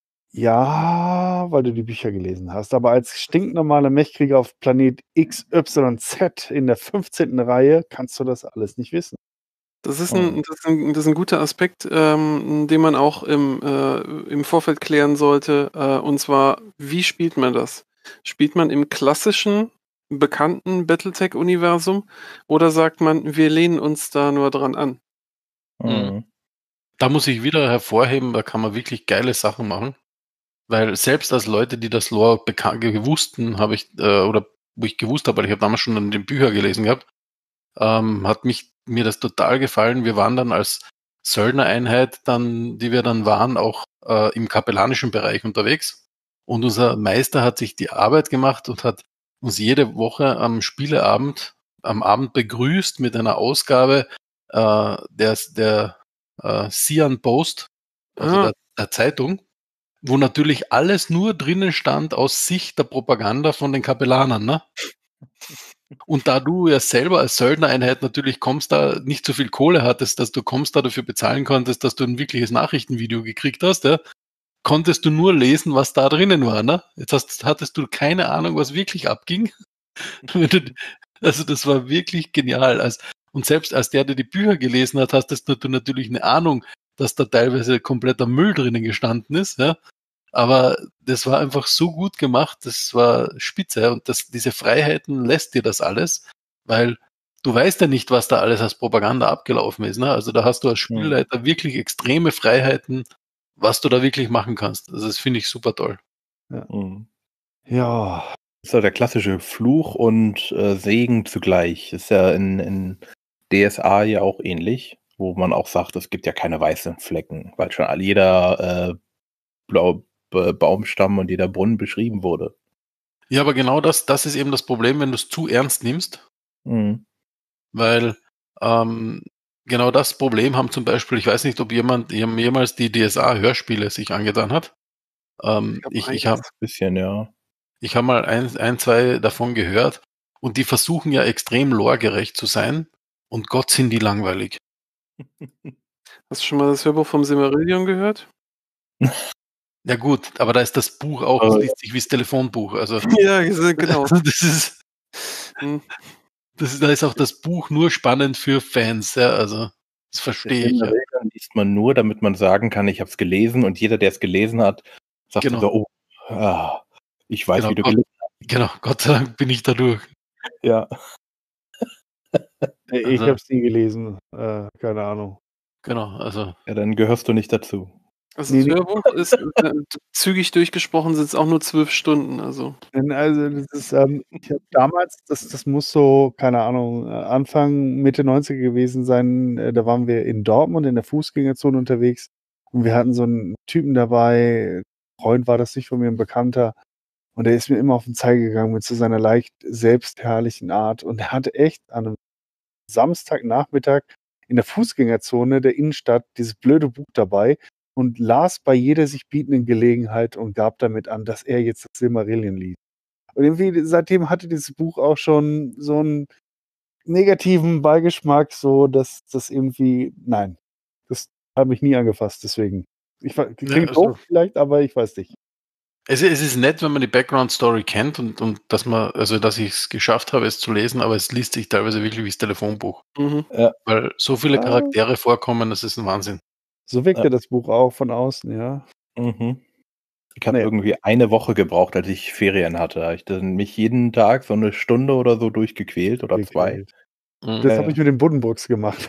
Ja, weil du die Bücher gelesen hast. Aber als stinknormaler Mechkrieger auf Planet X Y Z in der fünfzehnten Reihe kannst du das alles nicht wissen. Das ist Mhm. ein, das ist ein, das ist ein guter Aspekt, ähm, den man auch im, äh, im Vorfeld klären sollte. Äh, und zwar, wie spielt man das? Spielt man im klassischen, bekannten Battletech-Universum oder sagt man, wir lehnen uns da nur dran an? Mhm. da muss ich wieder hervorheben, da kann man wirklich geile Sachen machen. Weil selbst als Leute, die das Lore bekannt gewussten, habe ich, äh, oder wo ich gewusst habe, weil ich habe damals schon in den Büchern gelesen gehabt, ähm, hat mich mir das total gefallen. Wir waren dann als Söldnereinheit, dann, die wir dann waren, auch äh, im kapellanischen Bereich unterwegs. Und unser Meister hat sich die Arbeit gemacht und hat uns jede Woche am Spieleabend, am Abend begrüßt mit einer Ausgabe äh, der, der äh, Sian Post, also Ah. der, der Zeitung, wo natürlich alles nur drinnen stand aus Sicht der Propaganda von den Kapellanern, ne? Und da du ja selber als Söldnereinheit natürlich kommst, da nicht so viel Kohle hattest, dass du kommst, da dafür bezahlen konntest, dass du ein wirkliches Nachrichtenvideo gekriegt hast, ja, konntest du nur lesen, was da drinnen war, ne? Jetzt hast, hattest du keine Ahnung, was wirklich abging. Also das war wirklich genial. Als, und selbst als der, der die Bücher gelesen hat, hast du natürlich eine Ahnung, dass da teilweise kompletter Müll drinnen gestanden ist, ja. Aber das war einfach so gut gemacht, das war spitze. Und das, diese Freiheiten lässt dir das alles, weil du weißt ja nicht, was da alles als Propaganda abgelaufen ist. Ne? Also da hast du als Spielleiter wirklich extreme Freiheiten, was du da wirklich machen kannst. Also das finde ich super toll. Mhm. Ja, Das ist ja der klassische Fluch und äh, Segen zugleich. Ist ja in, in D S A ja auch ähnlich, wo man auch sagt, es gibt ja keine weißen Flecken, weil schon all- jeder äh, Blau, Ba- Baumstamm und jeder Brunnen beschrieben wurde. Ja, aber genau das, das ist eben das Problem, wenn du es zu ernst nimmst, Mhm. weil ähm, genau das Problem haben zum Beispiel, ich weiß nicht, ob jemand jemals die D S A-Hörspiele sich angetan hat. Ähm, glaub, ich ich eins. habe Bisschen, ja. ich hab mal ein, ein, zwei davon gehört und die versuchen ja extrem loregerecht zu sein und Gott sind die langweilig. Hast du schon mal das Hörbuch vom Silmarillion gehört? Ja gut, aber da ist das Buch auch, das Aber liest sich wie das Telefonbuch. Also Ja, ges- genau. das ist, Hm. das ist, da ist auch das Buch nur spannend für Fans, ja, also das verstehe ich ja. Silmarillion liest man nur, damit man sagen kann, ich habe es gelesen und jeder, der es gelesen hat, sagt Genau. so, oh, ah, ich weiß, Genau, wie du Gott, gelesen genau, Gott sei Dank bin ich da durch. hast. Ja. Ich Also, habe es nie gelesen. Äh, keine Ahnung. genau, also Ja, dann gehörst du nicht dazu. Also Nee, das nee. Hörbuch ist äh, zügig durchgesprochen, sind es auch nur zwölf Stunden. Also Denn Also das ist, ähm, ich habe damals, das, das muss so, keine Ahnung, äh, Anfang, Mitte neunziger gewesen sein. Äh, da waren wir in Dortmund in der Fußgängerzone unterwegs und wir hatten so einen Typen dabei, Freund war das nicht von mir, ein Bekannter, und der ist mir immer auf den Zeiger gegangen mit so seiner leicht selbstherrlichen Art, und er hatte echt an einem Samstagnachmittag in der Fußgängerzone der Innenstadt dieses blöde Buch dabei und las bei jeder sich bietenden Gelegenheit und gab damit an, dass er jetzt das Silmarillion liest. Und irgendwie seitdem hatte dieses Buch auch schon so einen negativen Beigeschmack, so dass das irgendwie, nein, das hat mich nie angefasst, deswegen. Ich war, Ja, klingt also doof vielleicht, aber ich weiß nicht. es, es ist nett, wenn man die Background-Story kennt und, und dass man, also dass ich es geschafft habe, es zu lesen, aber es liest sich teilweise wirklich wie das Telefonbuch. mhm. Weil so viele Ah. Charaktere vorkommen, das ist ein Wahnsinn. So wirkte Ja. das Buch auch von außen, ja. Mhm. Ich habe Naja. irgendwie eine Woche gebraucht, als ich Ferien hatte. Da habe ich dann mich jeden Tag so eine Stunde oder so durchgequält oder zwei. Gequält. Mhm. Das Ja, habe ja. ich mit den Buddenbrooks gemacht.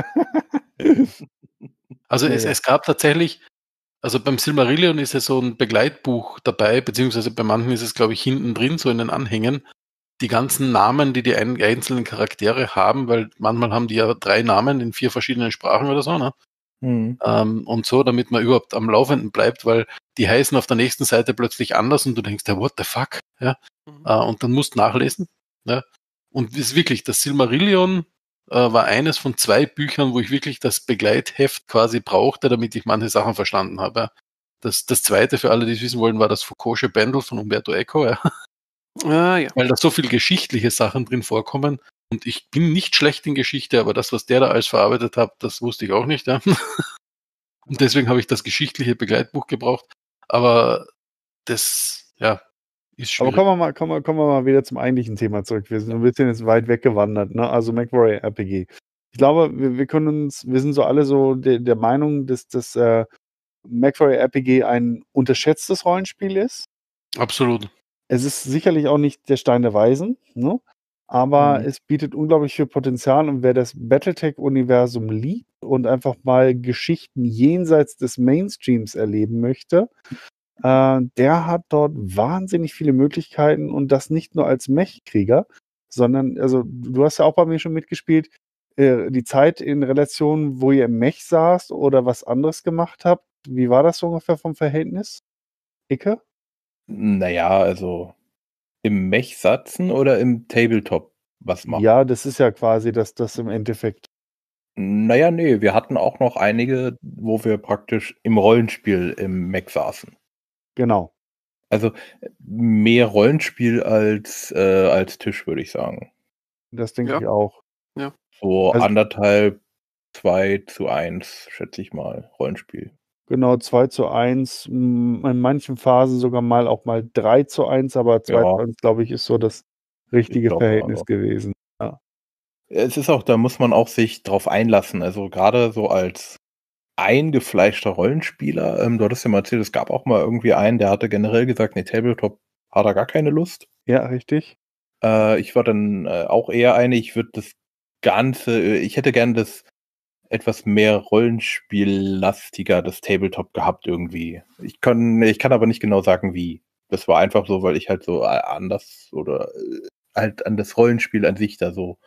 Also es, Naja. es gab tatsächlich, also beim Silmarillion ist ja so ein Begleitbuch dabei, beziehungsweise bei manchen ist es, glaube ich, hinten drin, so in den Anhängen, die ganzen Namen, die die ein, einzelnen Charaktere haben, weil manchmal haben die ja drei Namen in vier verschiedenen Sprachen oder so, ne? Mhm. Ähm, und so, damit man überhaupt am Laufenden bleibt, weil die heißen auf der nächsten Seite plötzlich anders und du denkst, ja, what the fuck? Ja? Mhm. Äh, und dann musst du nachlesen. Ja? Und es ist wirklich, das Silmarillion äh, war eines von zwei Büchern, wo ich wirklich das Begleitheft quasi brauchte, damit ich manche Sachen verstanden habe. Ja? Das, das zweite, für alle, die es wissen wollen, war das Foucault'sche Bändel von Umberto Eco, ja? Ah ja. Weil da so viel geschichtliche Sachen drin vorkommen. Und ich bin nicht schlecht in Geschichte, aber das, was der da alles verarbeitet hat, das wusste ich auch nicht. Ja? Und deswegen habe ich das geschichtliche Begleitbuch gebraucht. Aber das, ja, ist Aber schwierig. kommen wir, mal, kommen, wir, kommen wir mal wieder zum eigentlichen Thema zurück. Wir sind ein bisschen jetzt weit weggewandert, ne? Also MechWarrior R P G. Ich glaube, wir, wir können uns, wir sind so alle so der, der Meinung, dass das äh, MechWarrior R P G ein unterschätztes Rollenspiel ist. Absolut. Es ist sicherlich auch nicht der Stein der Weisen, ne? Aber Mhm. es bietet unglaublich viel Potenzial, und wer das Battletech-Universum liebt und einfach mal Geschichten jenseits des Mainstreams erleben möchte, äh, der hat dort wahnsinnig viele Möglichkeiten, und das nicht nur als Mech-Krieger, sondern, also du hast ja auch bei mir schon mitgespielt, äh, die Zeit in Relation, wo ihr im Mech saßt oder was anderes gemacht habt, wie war das so ungefähr vom Verhältnis? Icke? Naja, also im Mech-Satzen oder im Tabletop was machen? Ja, das ist ja quasi das, das im Endeffekt. Naja, nee, wir hatten auch noch einige, wo wir praktisch im Rollenspiel im Mech saßen. Genau. Also mehr Rollenspiel als, äh, als Tisch, würde ich sagen. Das denke Ja. ich auch. So Also- anderthalb, zwei zu eins, schätze ich mal, Rollenspiel. Genau, zwei zu eins, m, in manchen Phasen sogar mal auch mal drei zu eins, aber zwei Ja. zu eins, glaube ich, ist so das richtige glaube, Verhältnis aber- gewesen. Es ist auch, da muss man auch sich drauf einlassen. Also gerade so als eingefleischter Rollenspieler, ähm, du hattest ja mal erzählt, es gab auch mal irgendwie einen, der hatte generell gesagt, nee, Tabletop hat er gar keine Lust. Ja, richtig. Äh, ich war dann äh, auch eher eine, ich würde das Ganze, äh, ich hätte gern das etwas mehr Rollenspiellastiger, das Tabletop gehabt irgendwie. Ich kann, ich kann aber nicht genau sagen, wie. Das war einfach so, weil ich halt so äh, anders oder äh, halt an das Rollenspiel an sich da so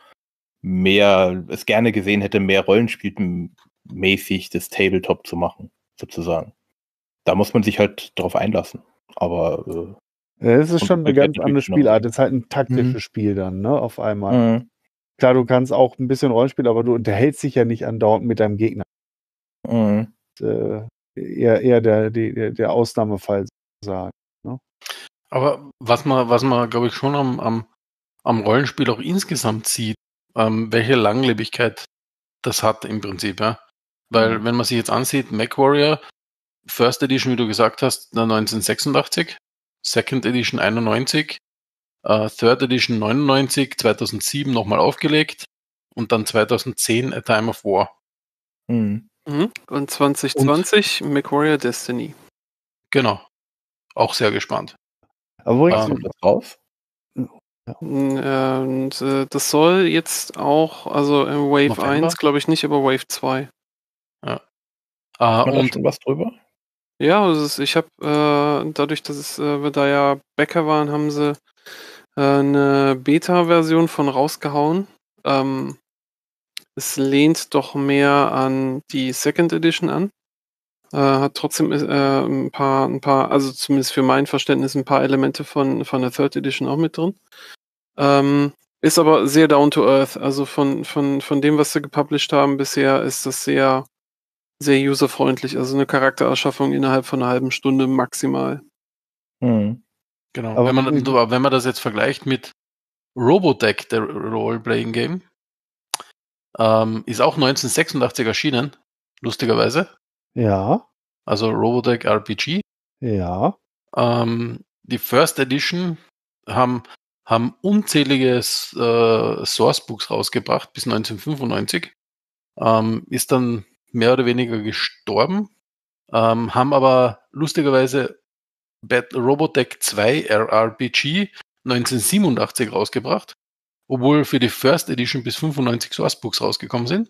mehr, es gerne gesehen hätte, mehr Rollenspielmäßig das Tabletop zu machen, sozusagen. Da muss man sich halt drauf einlassen. Aber äh, Ja, das ist und schon eine umgekehrt ganz natürlich andere genauso. Spielart. Das ist halt ein taktisches Mhm. Spiel dann, ne, auf einmal. Mhm. Klar, du kannst auch ein bisschen Rollenspiel, aber du unterhältst dich ja nicht andauernd mit deinem Gegner. Mhm. Äh, eher eher der, die, der, der Ausnahmefall sozusagen. Ne? Aber was man, was man, glaube ich, schon am, am, am Rollenspiel auch insgesamt sieht, ähm, welche Langlebigkeit das hat im Prinzip, ja. Weil, Mhm. wenn man sich jetzt ansieht, MechWarrior, First Edition, wie du gesagt hast, neunzehnhundertsechsundachtzig, Second Edition einundneunzig, äh, Third Edition neunundneunzig, zweitausendsieben nochmal aufgelegt und dann zweitausendzehn A Time of War. Mhm. Mhm. Und Und zwanzig zwanzig MechWarrior Destiny. genau, auch sehr gespannt. Aber übrigens, Ähm, Kommt das raus? ja. Äh, Und äh, das soll jetzt auch, also in Wave November? eins glaube ich nicht, aber Wave zwei. Ja. Weiß man Äh, da und schon was drüber? Ja, also es, ich habe äh, dadurch, dass es, äh, wir da ja Bäcker waren, haben sie äh, eine Beta-Version von rausgehauen. Ähm, es lehnt doch mehr an die Second Edition an. Äh, hat trotzdem äh, ein paar, ein paar, also zumindest für mein Verständnis, ein paar Elemente von, von der Third Edition auch mit drin. Ähm, ist aber sehr down to earth. Also von, von, von dem, was sie gepublished haben bisher, ist das sehr, sehr userfreundlich. Also eine Charaktererschaffung innerhalb von einer halben Stunde maximal. Mhm. genau, Aber wenn man, wie- wenn man das jetzt vergleicht mit Robotech, der Role-Playing Game, ähm, ist auch neunzehnhundertsechsundachtzig erschienen, lustigerweise. Ja, Also Robotech R P G. ja. Ähm, die First Edition haben, haben unzählige äh, Sourcebooks rausgebracht bis neunzehnhundertfünfundneunzig. Ähm, ist dann mehr oder weniger gestorben, ähm, haben aber lustigerweise Bat- Robotech zwei R R P G neunzehnhundertsiebenundachtzig rausgebracht, obwohl für die First Edition bis fünfundneunzig Sourcebooks rausgekommen sind.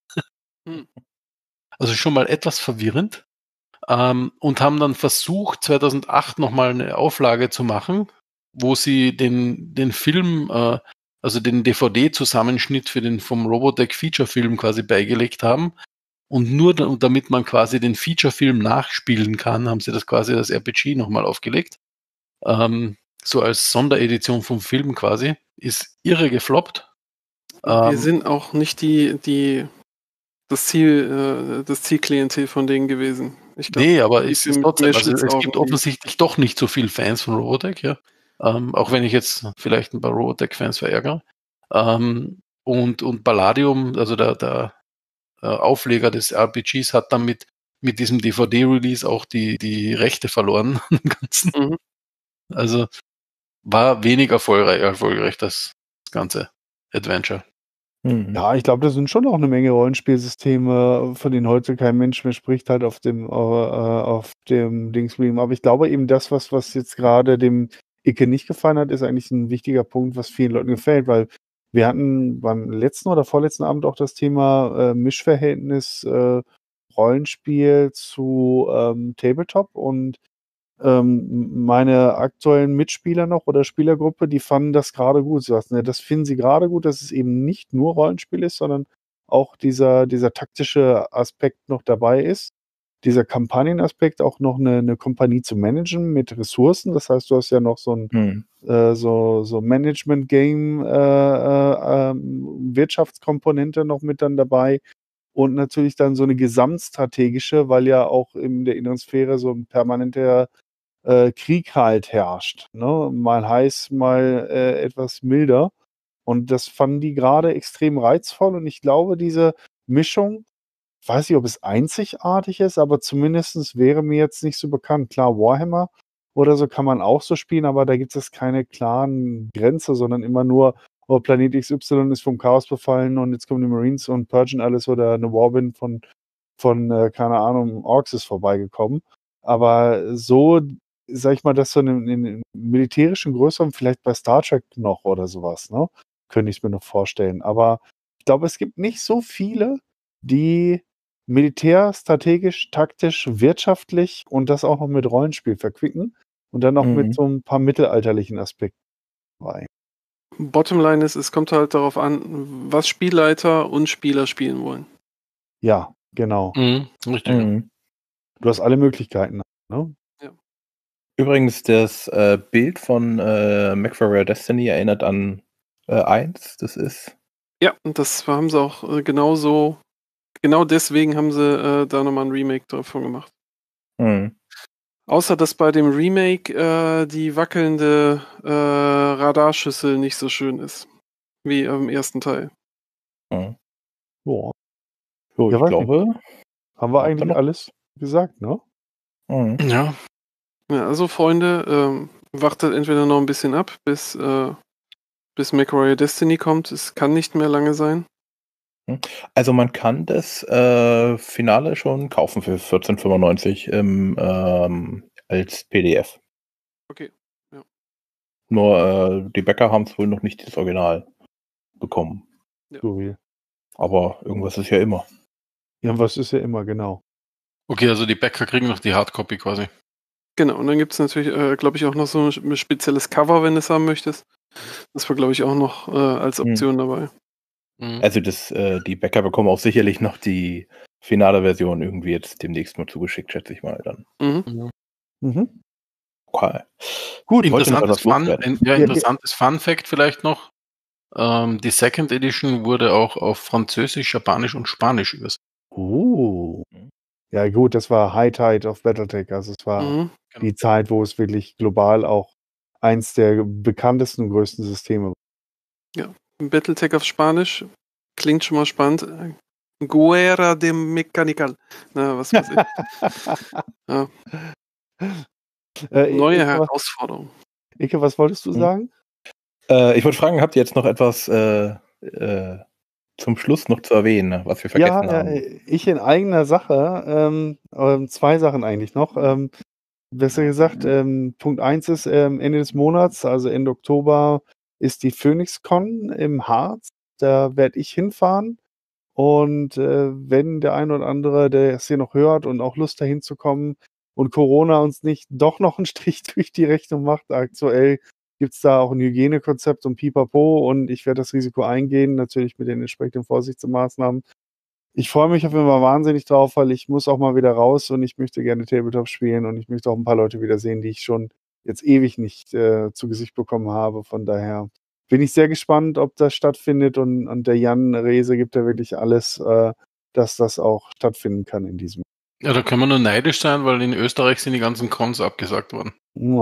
Hm. Also schon mal etwas verwirrend. Ähm, und haben dann versucht, zweitausendacht nochmal eine Auflage zu machen, wo sie den, den Film, äh, also den D V D-Zusammenschnitt für den vom Robotech Feature-Film quasi beigelegt haben. Und nur da, damit man quasi den Feature-Film nachspielen kann, haben sie das quasi als R P G nochmal aufgelegt. Ähm, so als Sonderedition vom Film quasi. Ist irre gefloppt. Wir Ähm, sind auch nicht die, die, das Ziel, äh, das Zielklientel von denen gewesen. Ich glaube, nee, aber die es sind ist mit trotzdem, mehr also es Schlitzaugen. gibt offensichtlich doch nicht so viele Fans von Robotech, ja. Ähm, auch wenn ich jetzt vielleicht ein paar Robotech-Fans verärgere. Ähm, und, und Palladium, also der, der äh, Aufleger des R P Gs, hat dann mit, mit diesem D V D-Release auch die, die Rechte verloren am Ganzen. Mhm. Also war wenig erfolgreich, erfolgreich das ganze Adventure. Mhm. Ja, ich glaube, da sind schon auch eine Menge Rollenspielsysteme, von denen heute kein Mensch mehr spricht, halt auf dem, äh, auf dem Dingsbleam. Aber ich glaube eben, das, was, was jetzt gerade dem Icke nicht gefallen hat, ist eigentlich ein wichtiger Punkt, was vielen Leuten gefällt, weil wir hatten beim letzten oder vorletzten Abend auch das Thema äh, Mischverhältnis äh, Rollenspiel zu ähm, Tabletop und ähm, meine aktuellen Mitspieler noch oder Spielergruppe, die fanden das gerade gut. Sie sagten, ja, das finden sie gerade gut, dass es eben nicht nur Rollenspiel ist, sondern auch dieser, dieser taktische Aspekt noch dabei ist. Dieser Kampagnenaspekt, auch noch eine, eine Kompanie zu managen mit Ressourcen. Das heißt, du hast ja noch so ein Mhm. äh, so, so Management-Game, äh, äh, ähm, Wirtschaftskomponente noch mit dann dabei. Und natürlich dann so eine gesamtstrategische, weil ja auch in der inneren Sphäre so ein permanenter äh, Krieg halt herrscht. Ne? Mal heiß, mal äh, etwas milder. Und das fanden die gerade extrem reizvoll. Und ich glaube, diese Mischung, ich weiß nicht, ob es einzigartig ist, aber zumindest wäre mir jetzt nicht so bekannt. Klar, Warhammer oder so kann man auch so spielen, aber da gibt es keine klaren Grenze, sondern immer nur, oh, Planet X Y ist vom Chaos befallen und jetzt kommen die Marines und purgen alles oder eine Warband von, von äh, keine Ahnung, Orks ist vorbeigekommen. Aber so, sag ich mal, das so in einem militärischen Größeren, vielleicht bei Star Trek noch oder sowas, ne? Könnte ich mir noch vorstellen. Aber ich glaube, es gibt nicht so viele, die militär, strategisch, taktisch, wirtschaftlich und das auch noch mit Rollenspiel verquicken und dann noch mit Mhm. so ein paar mittelalterlichen Aspekten dabei. Bottomline ist, es kommt halt darauf an, was Spielleiter und Spieler spielen wollen. Ja, genau. Mhm, richtig. Ja. Mhm. Du hast alle Möglichkeiten. Ne? Übrigens, das äh, Bild von äh, MechWarrior Destiny erinnert an äh, eins. Das ist. Ja, und das haben sie auch äh, genauso, genau deswegen haben sie äh, da nochmal ein Remake davon gemacht. Hm. Außer dass bei dem Remake äh, die wackelnde äh, Radarschüssel nicht so schön ist wie im ersten Teil. Hm. Boah. So, Ja, ich weiß glaube. Haben wir Habt ihr eigentlich noch- alles gesagt, ne? Hm. Ja. Ja, also Freunde, ähm, wartet entweder noch ein bisschen ab, bis, äh, bis MechWarrior Destiny kommt. Es kann nicht mehr lange sein. Also man kann das äh, Finale schon kaufen für vierzehn fünfundneunzig im, ähm, als P D F. Okay. Nur äh, die Bäcker haben es wohl noch nicht das Original bekommen. So wie. Aber irgendwas ist ja immer. Ja, was ist ja immer, genau. Okay, also die Bäcker kriegen noch die Hardcopy quasi. Genau, und dann gibt es natürlich, äh, glaube ich, auch noch so ein spezielles Cover, wenn du es haben möchtest. Das war, glaube ich, auch noch äh, als Option dabei. Mhm. Also das, äh, die Bäcker bekommen auch sicherlich noch die finale Version irgendwie jetzt demnächst mal zugeschickt, schätze ich mal dann. Mhm. Mhm. Mhm. Okay. Gut, Ich wollte noch Interessantes, etwas Fun, loswerden. ein, ja, Ja, interessantes Fun Fact vielleicht noch. Ähm, die Second Edition wurde auch auf Französisch, Japanisch und Spanisch übersetzt. Oh. Ja, gut, das war High Tide of Battletech. Also es war Mhm. die Zeit, wo es wirklich global auch eins der bekanntesten und größten Systeme war. Battletech auf Spanisch klingt schon mal spannend. Guerra de Mecanical. Na, was weiß ich. Ja. Äh, Neue Ike, was, Herausforderung. Ike, was wolltest du Hm. sagen? Äh, ich wollte fragen, habt ihr jetzt noch etwas äh, äh, zum Schluss noch zu erwähnen, was wir vergessen Ja, haben? äh, ich in eigener Sache, ähm, ähm, zwei Sachen eigentlich noch. Ähm, besser gesagt, ähm, Punkt eins ist, ähm, Ende des Monats, also Ende Oktober, ist die PhoenixCon im Harz. Da werde ich hinfahren. Und äh, wenn der ein oder andere, der es hier noch hört und auch Lust dahin zu kommen und Corona uns nicht doch noch einen Strich durch die Rechnung macht, aktuell gibt es da auch ein Hygienekonzept und Pipapo und ich werde das Risiko eingehen, natürlich mit den entsprechenden Vorsichtsmaßnahmen. Ich freue mich auf jeden Fall wahnsinnig drauf, weil ich muss auch mal wieder raus und ich möchte gerne Tabletop spielen und ich möchte auch ein paar Leute wiedersehen, die ich schon jetzt ewig nicht äh, zu Gesicht bekommen habe. Von daher bin ich sehr gespannt, ob das stattfindet und, und der Jan Rehse gibt ja wirklich alles, äh, dass das auch stattfinden kann in diesem Ja, da können wir nur neidisch sein, weil in Österreich sind die ganzen Cons abgesagt worden.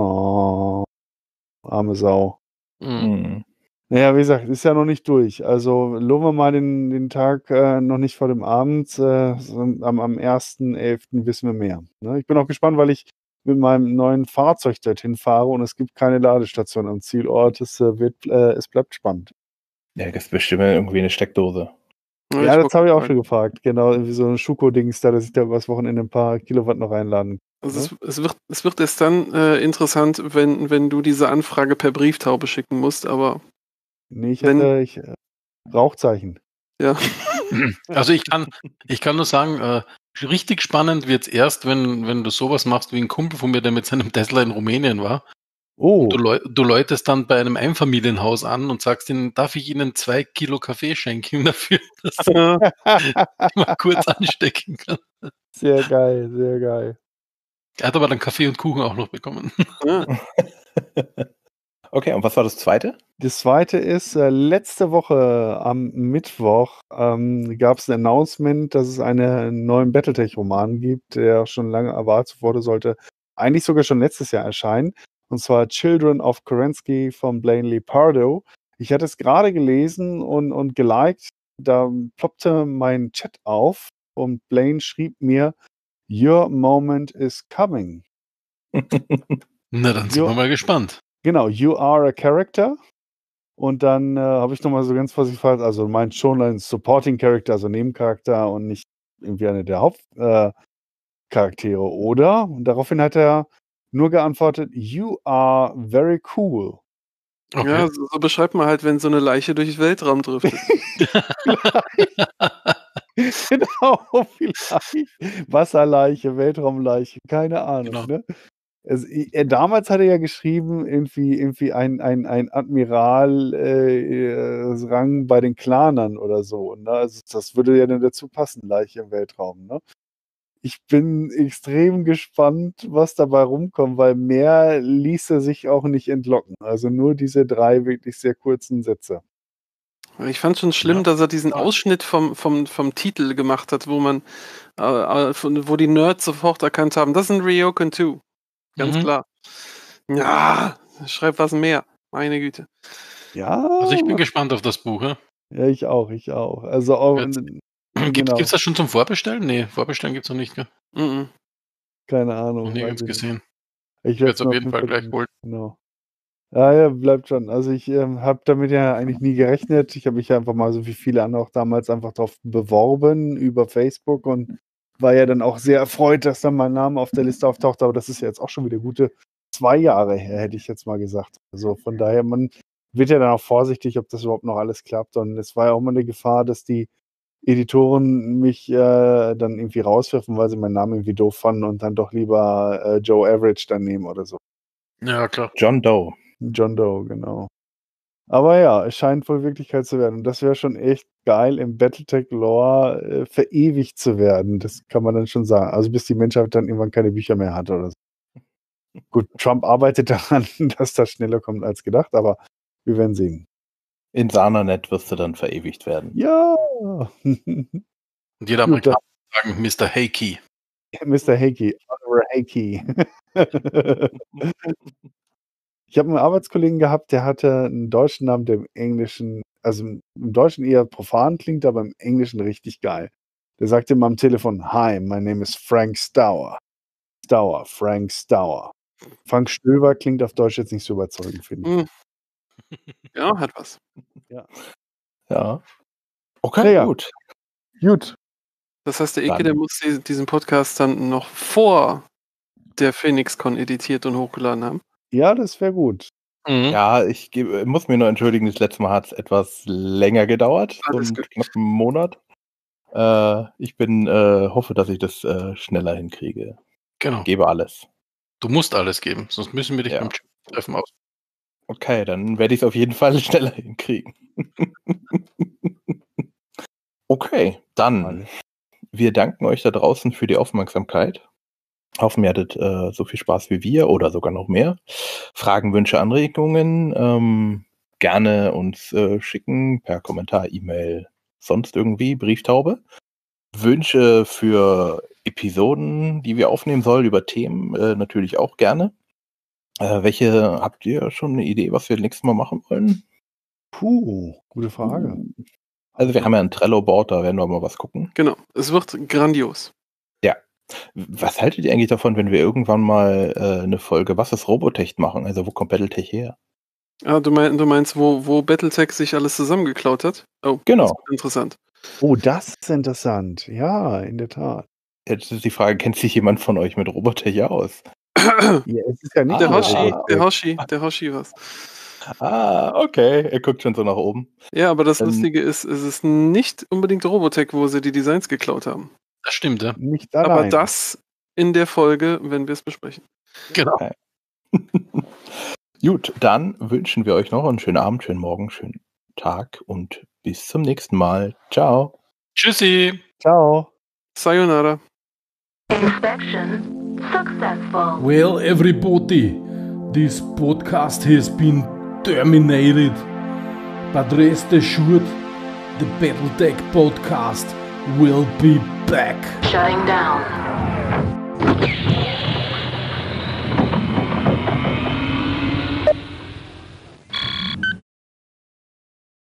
Oh, arme Sau. Mhm. Hm. Naja, wie gesagt, ist ja noch nicht durch. Also loben wir mal den, den Tag äh, noch nicht vor dem Abend. Äh, so am am ersten elften wissen wir mehr. Ne? Ich bin auch gespannt, weil ich mit meinem neuen Fahrzeug dorthin fahre und es gibt keine Ladestation am Zielort. Es, äh, wird, äh, es bleibt spannend. Ja, das ist bestimmt irgendwie eine Steckdose. Ja, Ja, ich das habe ich auch wollte schon gefragt. Genau, irgendwie so ein Schuko-Dings da, dass ich da übers Wochenende ein paar Kilowatt noch reinladen. Also es, es, wird, es wird erst dann äh, interessant, wenn, wenn du diese Anfrage per Brieftaube schicken musst, aber Nee, ich Wenn- hätte ich, äh, Rauchzeichen. ja. Also ich kann, ich kann nur sagen, äh, richtig spannend wird's erst, wenn, wenn du sowas machst wie ein Kumpel von mir, der mit seinem Tesla in Rumänien war. Oh, Du, läu du läutest dann bei einem Einfamilienhaus an und sagst ihnen, darf ich ihnen zwei Kilo Kaffee schenken dafür, dass ich mal kurz anstecken kann. sehr geil, sehr geil. Er hat aber dann Kaffee und Kuchen auch noch bekommen. Ja. Okay, und was war das zweite? Das zweite ist, äh, letzte Woche am Mittwoch ähm, gab es ein Announcement, dass es einen neuen Battletech-Roman gibt, der schon lange erwartet wurde, sollte eigentlich sogar schon letztes Jahr erscheinen. Und zwar Children of Kerensky von Blaine Lee Pardo. Ich hatte es gerade gelesen und, und geliked. Da ploppte mein Chat auf und Blaine schrieb mir, Your moment is coming. Na, dann sind Jo. wir mal gespannt. Genau, you are a character. Und dann äh, habe ich nochmal so ganz vorsichtig gefragt, also meint schon ein Supporting Character, also Nebencharakter und nicht irgendwie einer der Hauptcharaktere, äh, Charaktere, oder? Und daraufhin hat er nur geantwortet, you are very cool. Okay. Ja, so, so beschreibt man halt, wenn so eine Leiche durch den Weltraum driftet. Genau, vielleicht. Wasserleiche, Weltraumleiche, keine Ahnung. Genau. Ne? Also, er, damals hat er ja geschrieben, irgendwie, irgendwie ein, ein, ein Admiral äh, äh, Rang bei den Klanern oder so. Ne? Also das würde ja dann dazu passen, Leiche im Weltraum. Ne? ich bin extrem gespannt, was dabei rumkommt, weil mehr ließ er sich auch nicht entlocken. Also nur diese drei wirklich sehr kurzen Sätze. Ich fand schon schlimm, Ja. dass er diesen Ausschnitt vom, vom, vom Titel gemacht hat, wo man, äh, von, wo die Nerds sofort erkannt haben, das ist ein Ryokan zwei. Ganz Mhm. klar. Ja, schreib was mehr. Meine Güte. Ja, Also ich bin gespannt auf das Buch. Ja? ja, ich auch, ich auch. Also auch, Jetzt- genau. Gibt es das schon zum Vorbestellen? Nee, Vorbestellen gibt es noch nicht. Gell? Mhm. keine Noch Ahnung. weiß nirgends ich nicht. gesehen. Ich Ich werde werde es auf jeden Fall gleich holen. Genau. Ja, ja, bleibt schon. Also ich ähm, habe damit ja eigentlich nie gerechnet. Ich habe mich einfach mal so wie viele andere auch damals einfach drauf beworben über Facebook und war ja dann auch sehr erfreut, dass dann mein Name auf der Liste auftaucht. Aber das ist ja jetzt auch schon wieder gute zwei Jahre her, hätte ich jetzt mal gesagt. Also von daher, man wird ja dann auch vorsichtig, ob das überhaupt noch alles klappt. Und es war ja auch mal eine Gefahr, dass die Editoren mich äh, dann irgendwie rauswerfen, weil sie meinen Namen irgendwie doof fanden und dann doch lieber äh, Joe Average dann nehmen oder so. Ja, klar. John Doe. John Doe, genau. Aber ja, es scheint wohl Wirklichkeit zu werden. Und das wäre schon echt geil, im Battletech-Lore äh, verewigt zu werden. Das kann man dann schon sagen. Also bis die Menschheit dann irgendwann keine Bücher mehr hat oder so. Gut, Trump arbeitet daran, dass das schneller kommt als gedacht, aber wir werden sehen. In Sananet wirst du dann verewigt werden. Ja. Und jeder Gut, Amerikaner sagen Mister Heikey. Mister Hakey, Oliver Hakey. Ich habe einen Arbeitskollegen gehabt, der hatte einen deutschen Namen, der im Englischen, also im Deutschen eher profan klingt, aber im Englischen richtig geil. Der sagte immer am Telefon, Hi, my name is Frank Stauer. Stauer, Frank Stauer. Frank Stöber klingt auf Deutsch jetzt nicht so überzeugend, finde ich. Mhm. Ja, hat was. Ja. Okay, Naja. gut. Gut, Das heißt, der Eke, Dann- der muss die- diesen Podcast dann noch vor der PhoenixCon editiert und hochgeladen haben. ja, das wäre gut. Mhm. Ja, ich gebe, muss mir nur entschuldigen, das letzte Mal hat es etwas länger gedauert, so Alles einen gut. knappen Monat. Äh, ich bin, äh, hoffe, dass ich das äh, schneller hinkriege. Genau. Gebe alles. Du musst alles geben, sonst müssen wir dich Ja. beim Treffen aus. Okay, dann werde ich es auf jeden Fall schneller hinkriegen. Okay, dann. Alles. Wir danken euch da draußen für die Aufmerksamkeit. Hoffen, ihr hattet äh, so viel Spaß wie wir oder sogar noch mehr. Fragen, Wünsche, Anregungen ähm, gerne uns äh, schicken per Kommentar, E-Mail, sonst irgendwie, Brieftaube. Wünsche für Episoden, die wir aufnehmen sollen, über Themen äh, natürlich auch gerne. Äh, welche habt ihr schon eine Idee, was wir nächstes Mal machen wollen? Puh, gute Frage. Also wir haben ja ein Trello-Board, da werden wir mal was gucken. Genau. Es wird grandios. Was haltet ihr eigentlich davon, wenn wir irgendwann mal äh, eine Folge Was ist Robotech machen? Also wo kommt Battletech her? Ah, du, mein, du meinst, wo, wo Battletech sich alles zusammengeklaut hat? Oh, Genau. das wird interessant. Oh, das ist interessant. Ja, in der Tat. Jetzt ist die Frage, kennt sich jemand von euch mit Robotech aus? Ja, es ist ja nicht Der Ah, Hoshi, ah, der Hoshi, der Hoshi was. Ah, okay. Er guckt schon so nach oben. Ja, aber das Ähm, Lustige ist, es ist nicht unbedingt Robotech, wo sie die Designs geklaut haben. Das stimmt, ja. Nicht allein. Aber das in der Folge, wenn wir es besprechen. Genau. Gut, dann wünschen wir euch noch einen schönen Abend, schönen Morgen, schönen Tag und bis zum nächsten Mal. Ciao. Tschüssi. Ciao. Sayonara. Inspection successful. Well, everybody, this podcast has been terminated. But rest assured, the Battletech podcast will be back. Shutting down.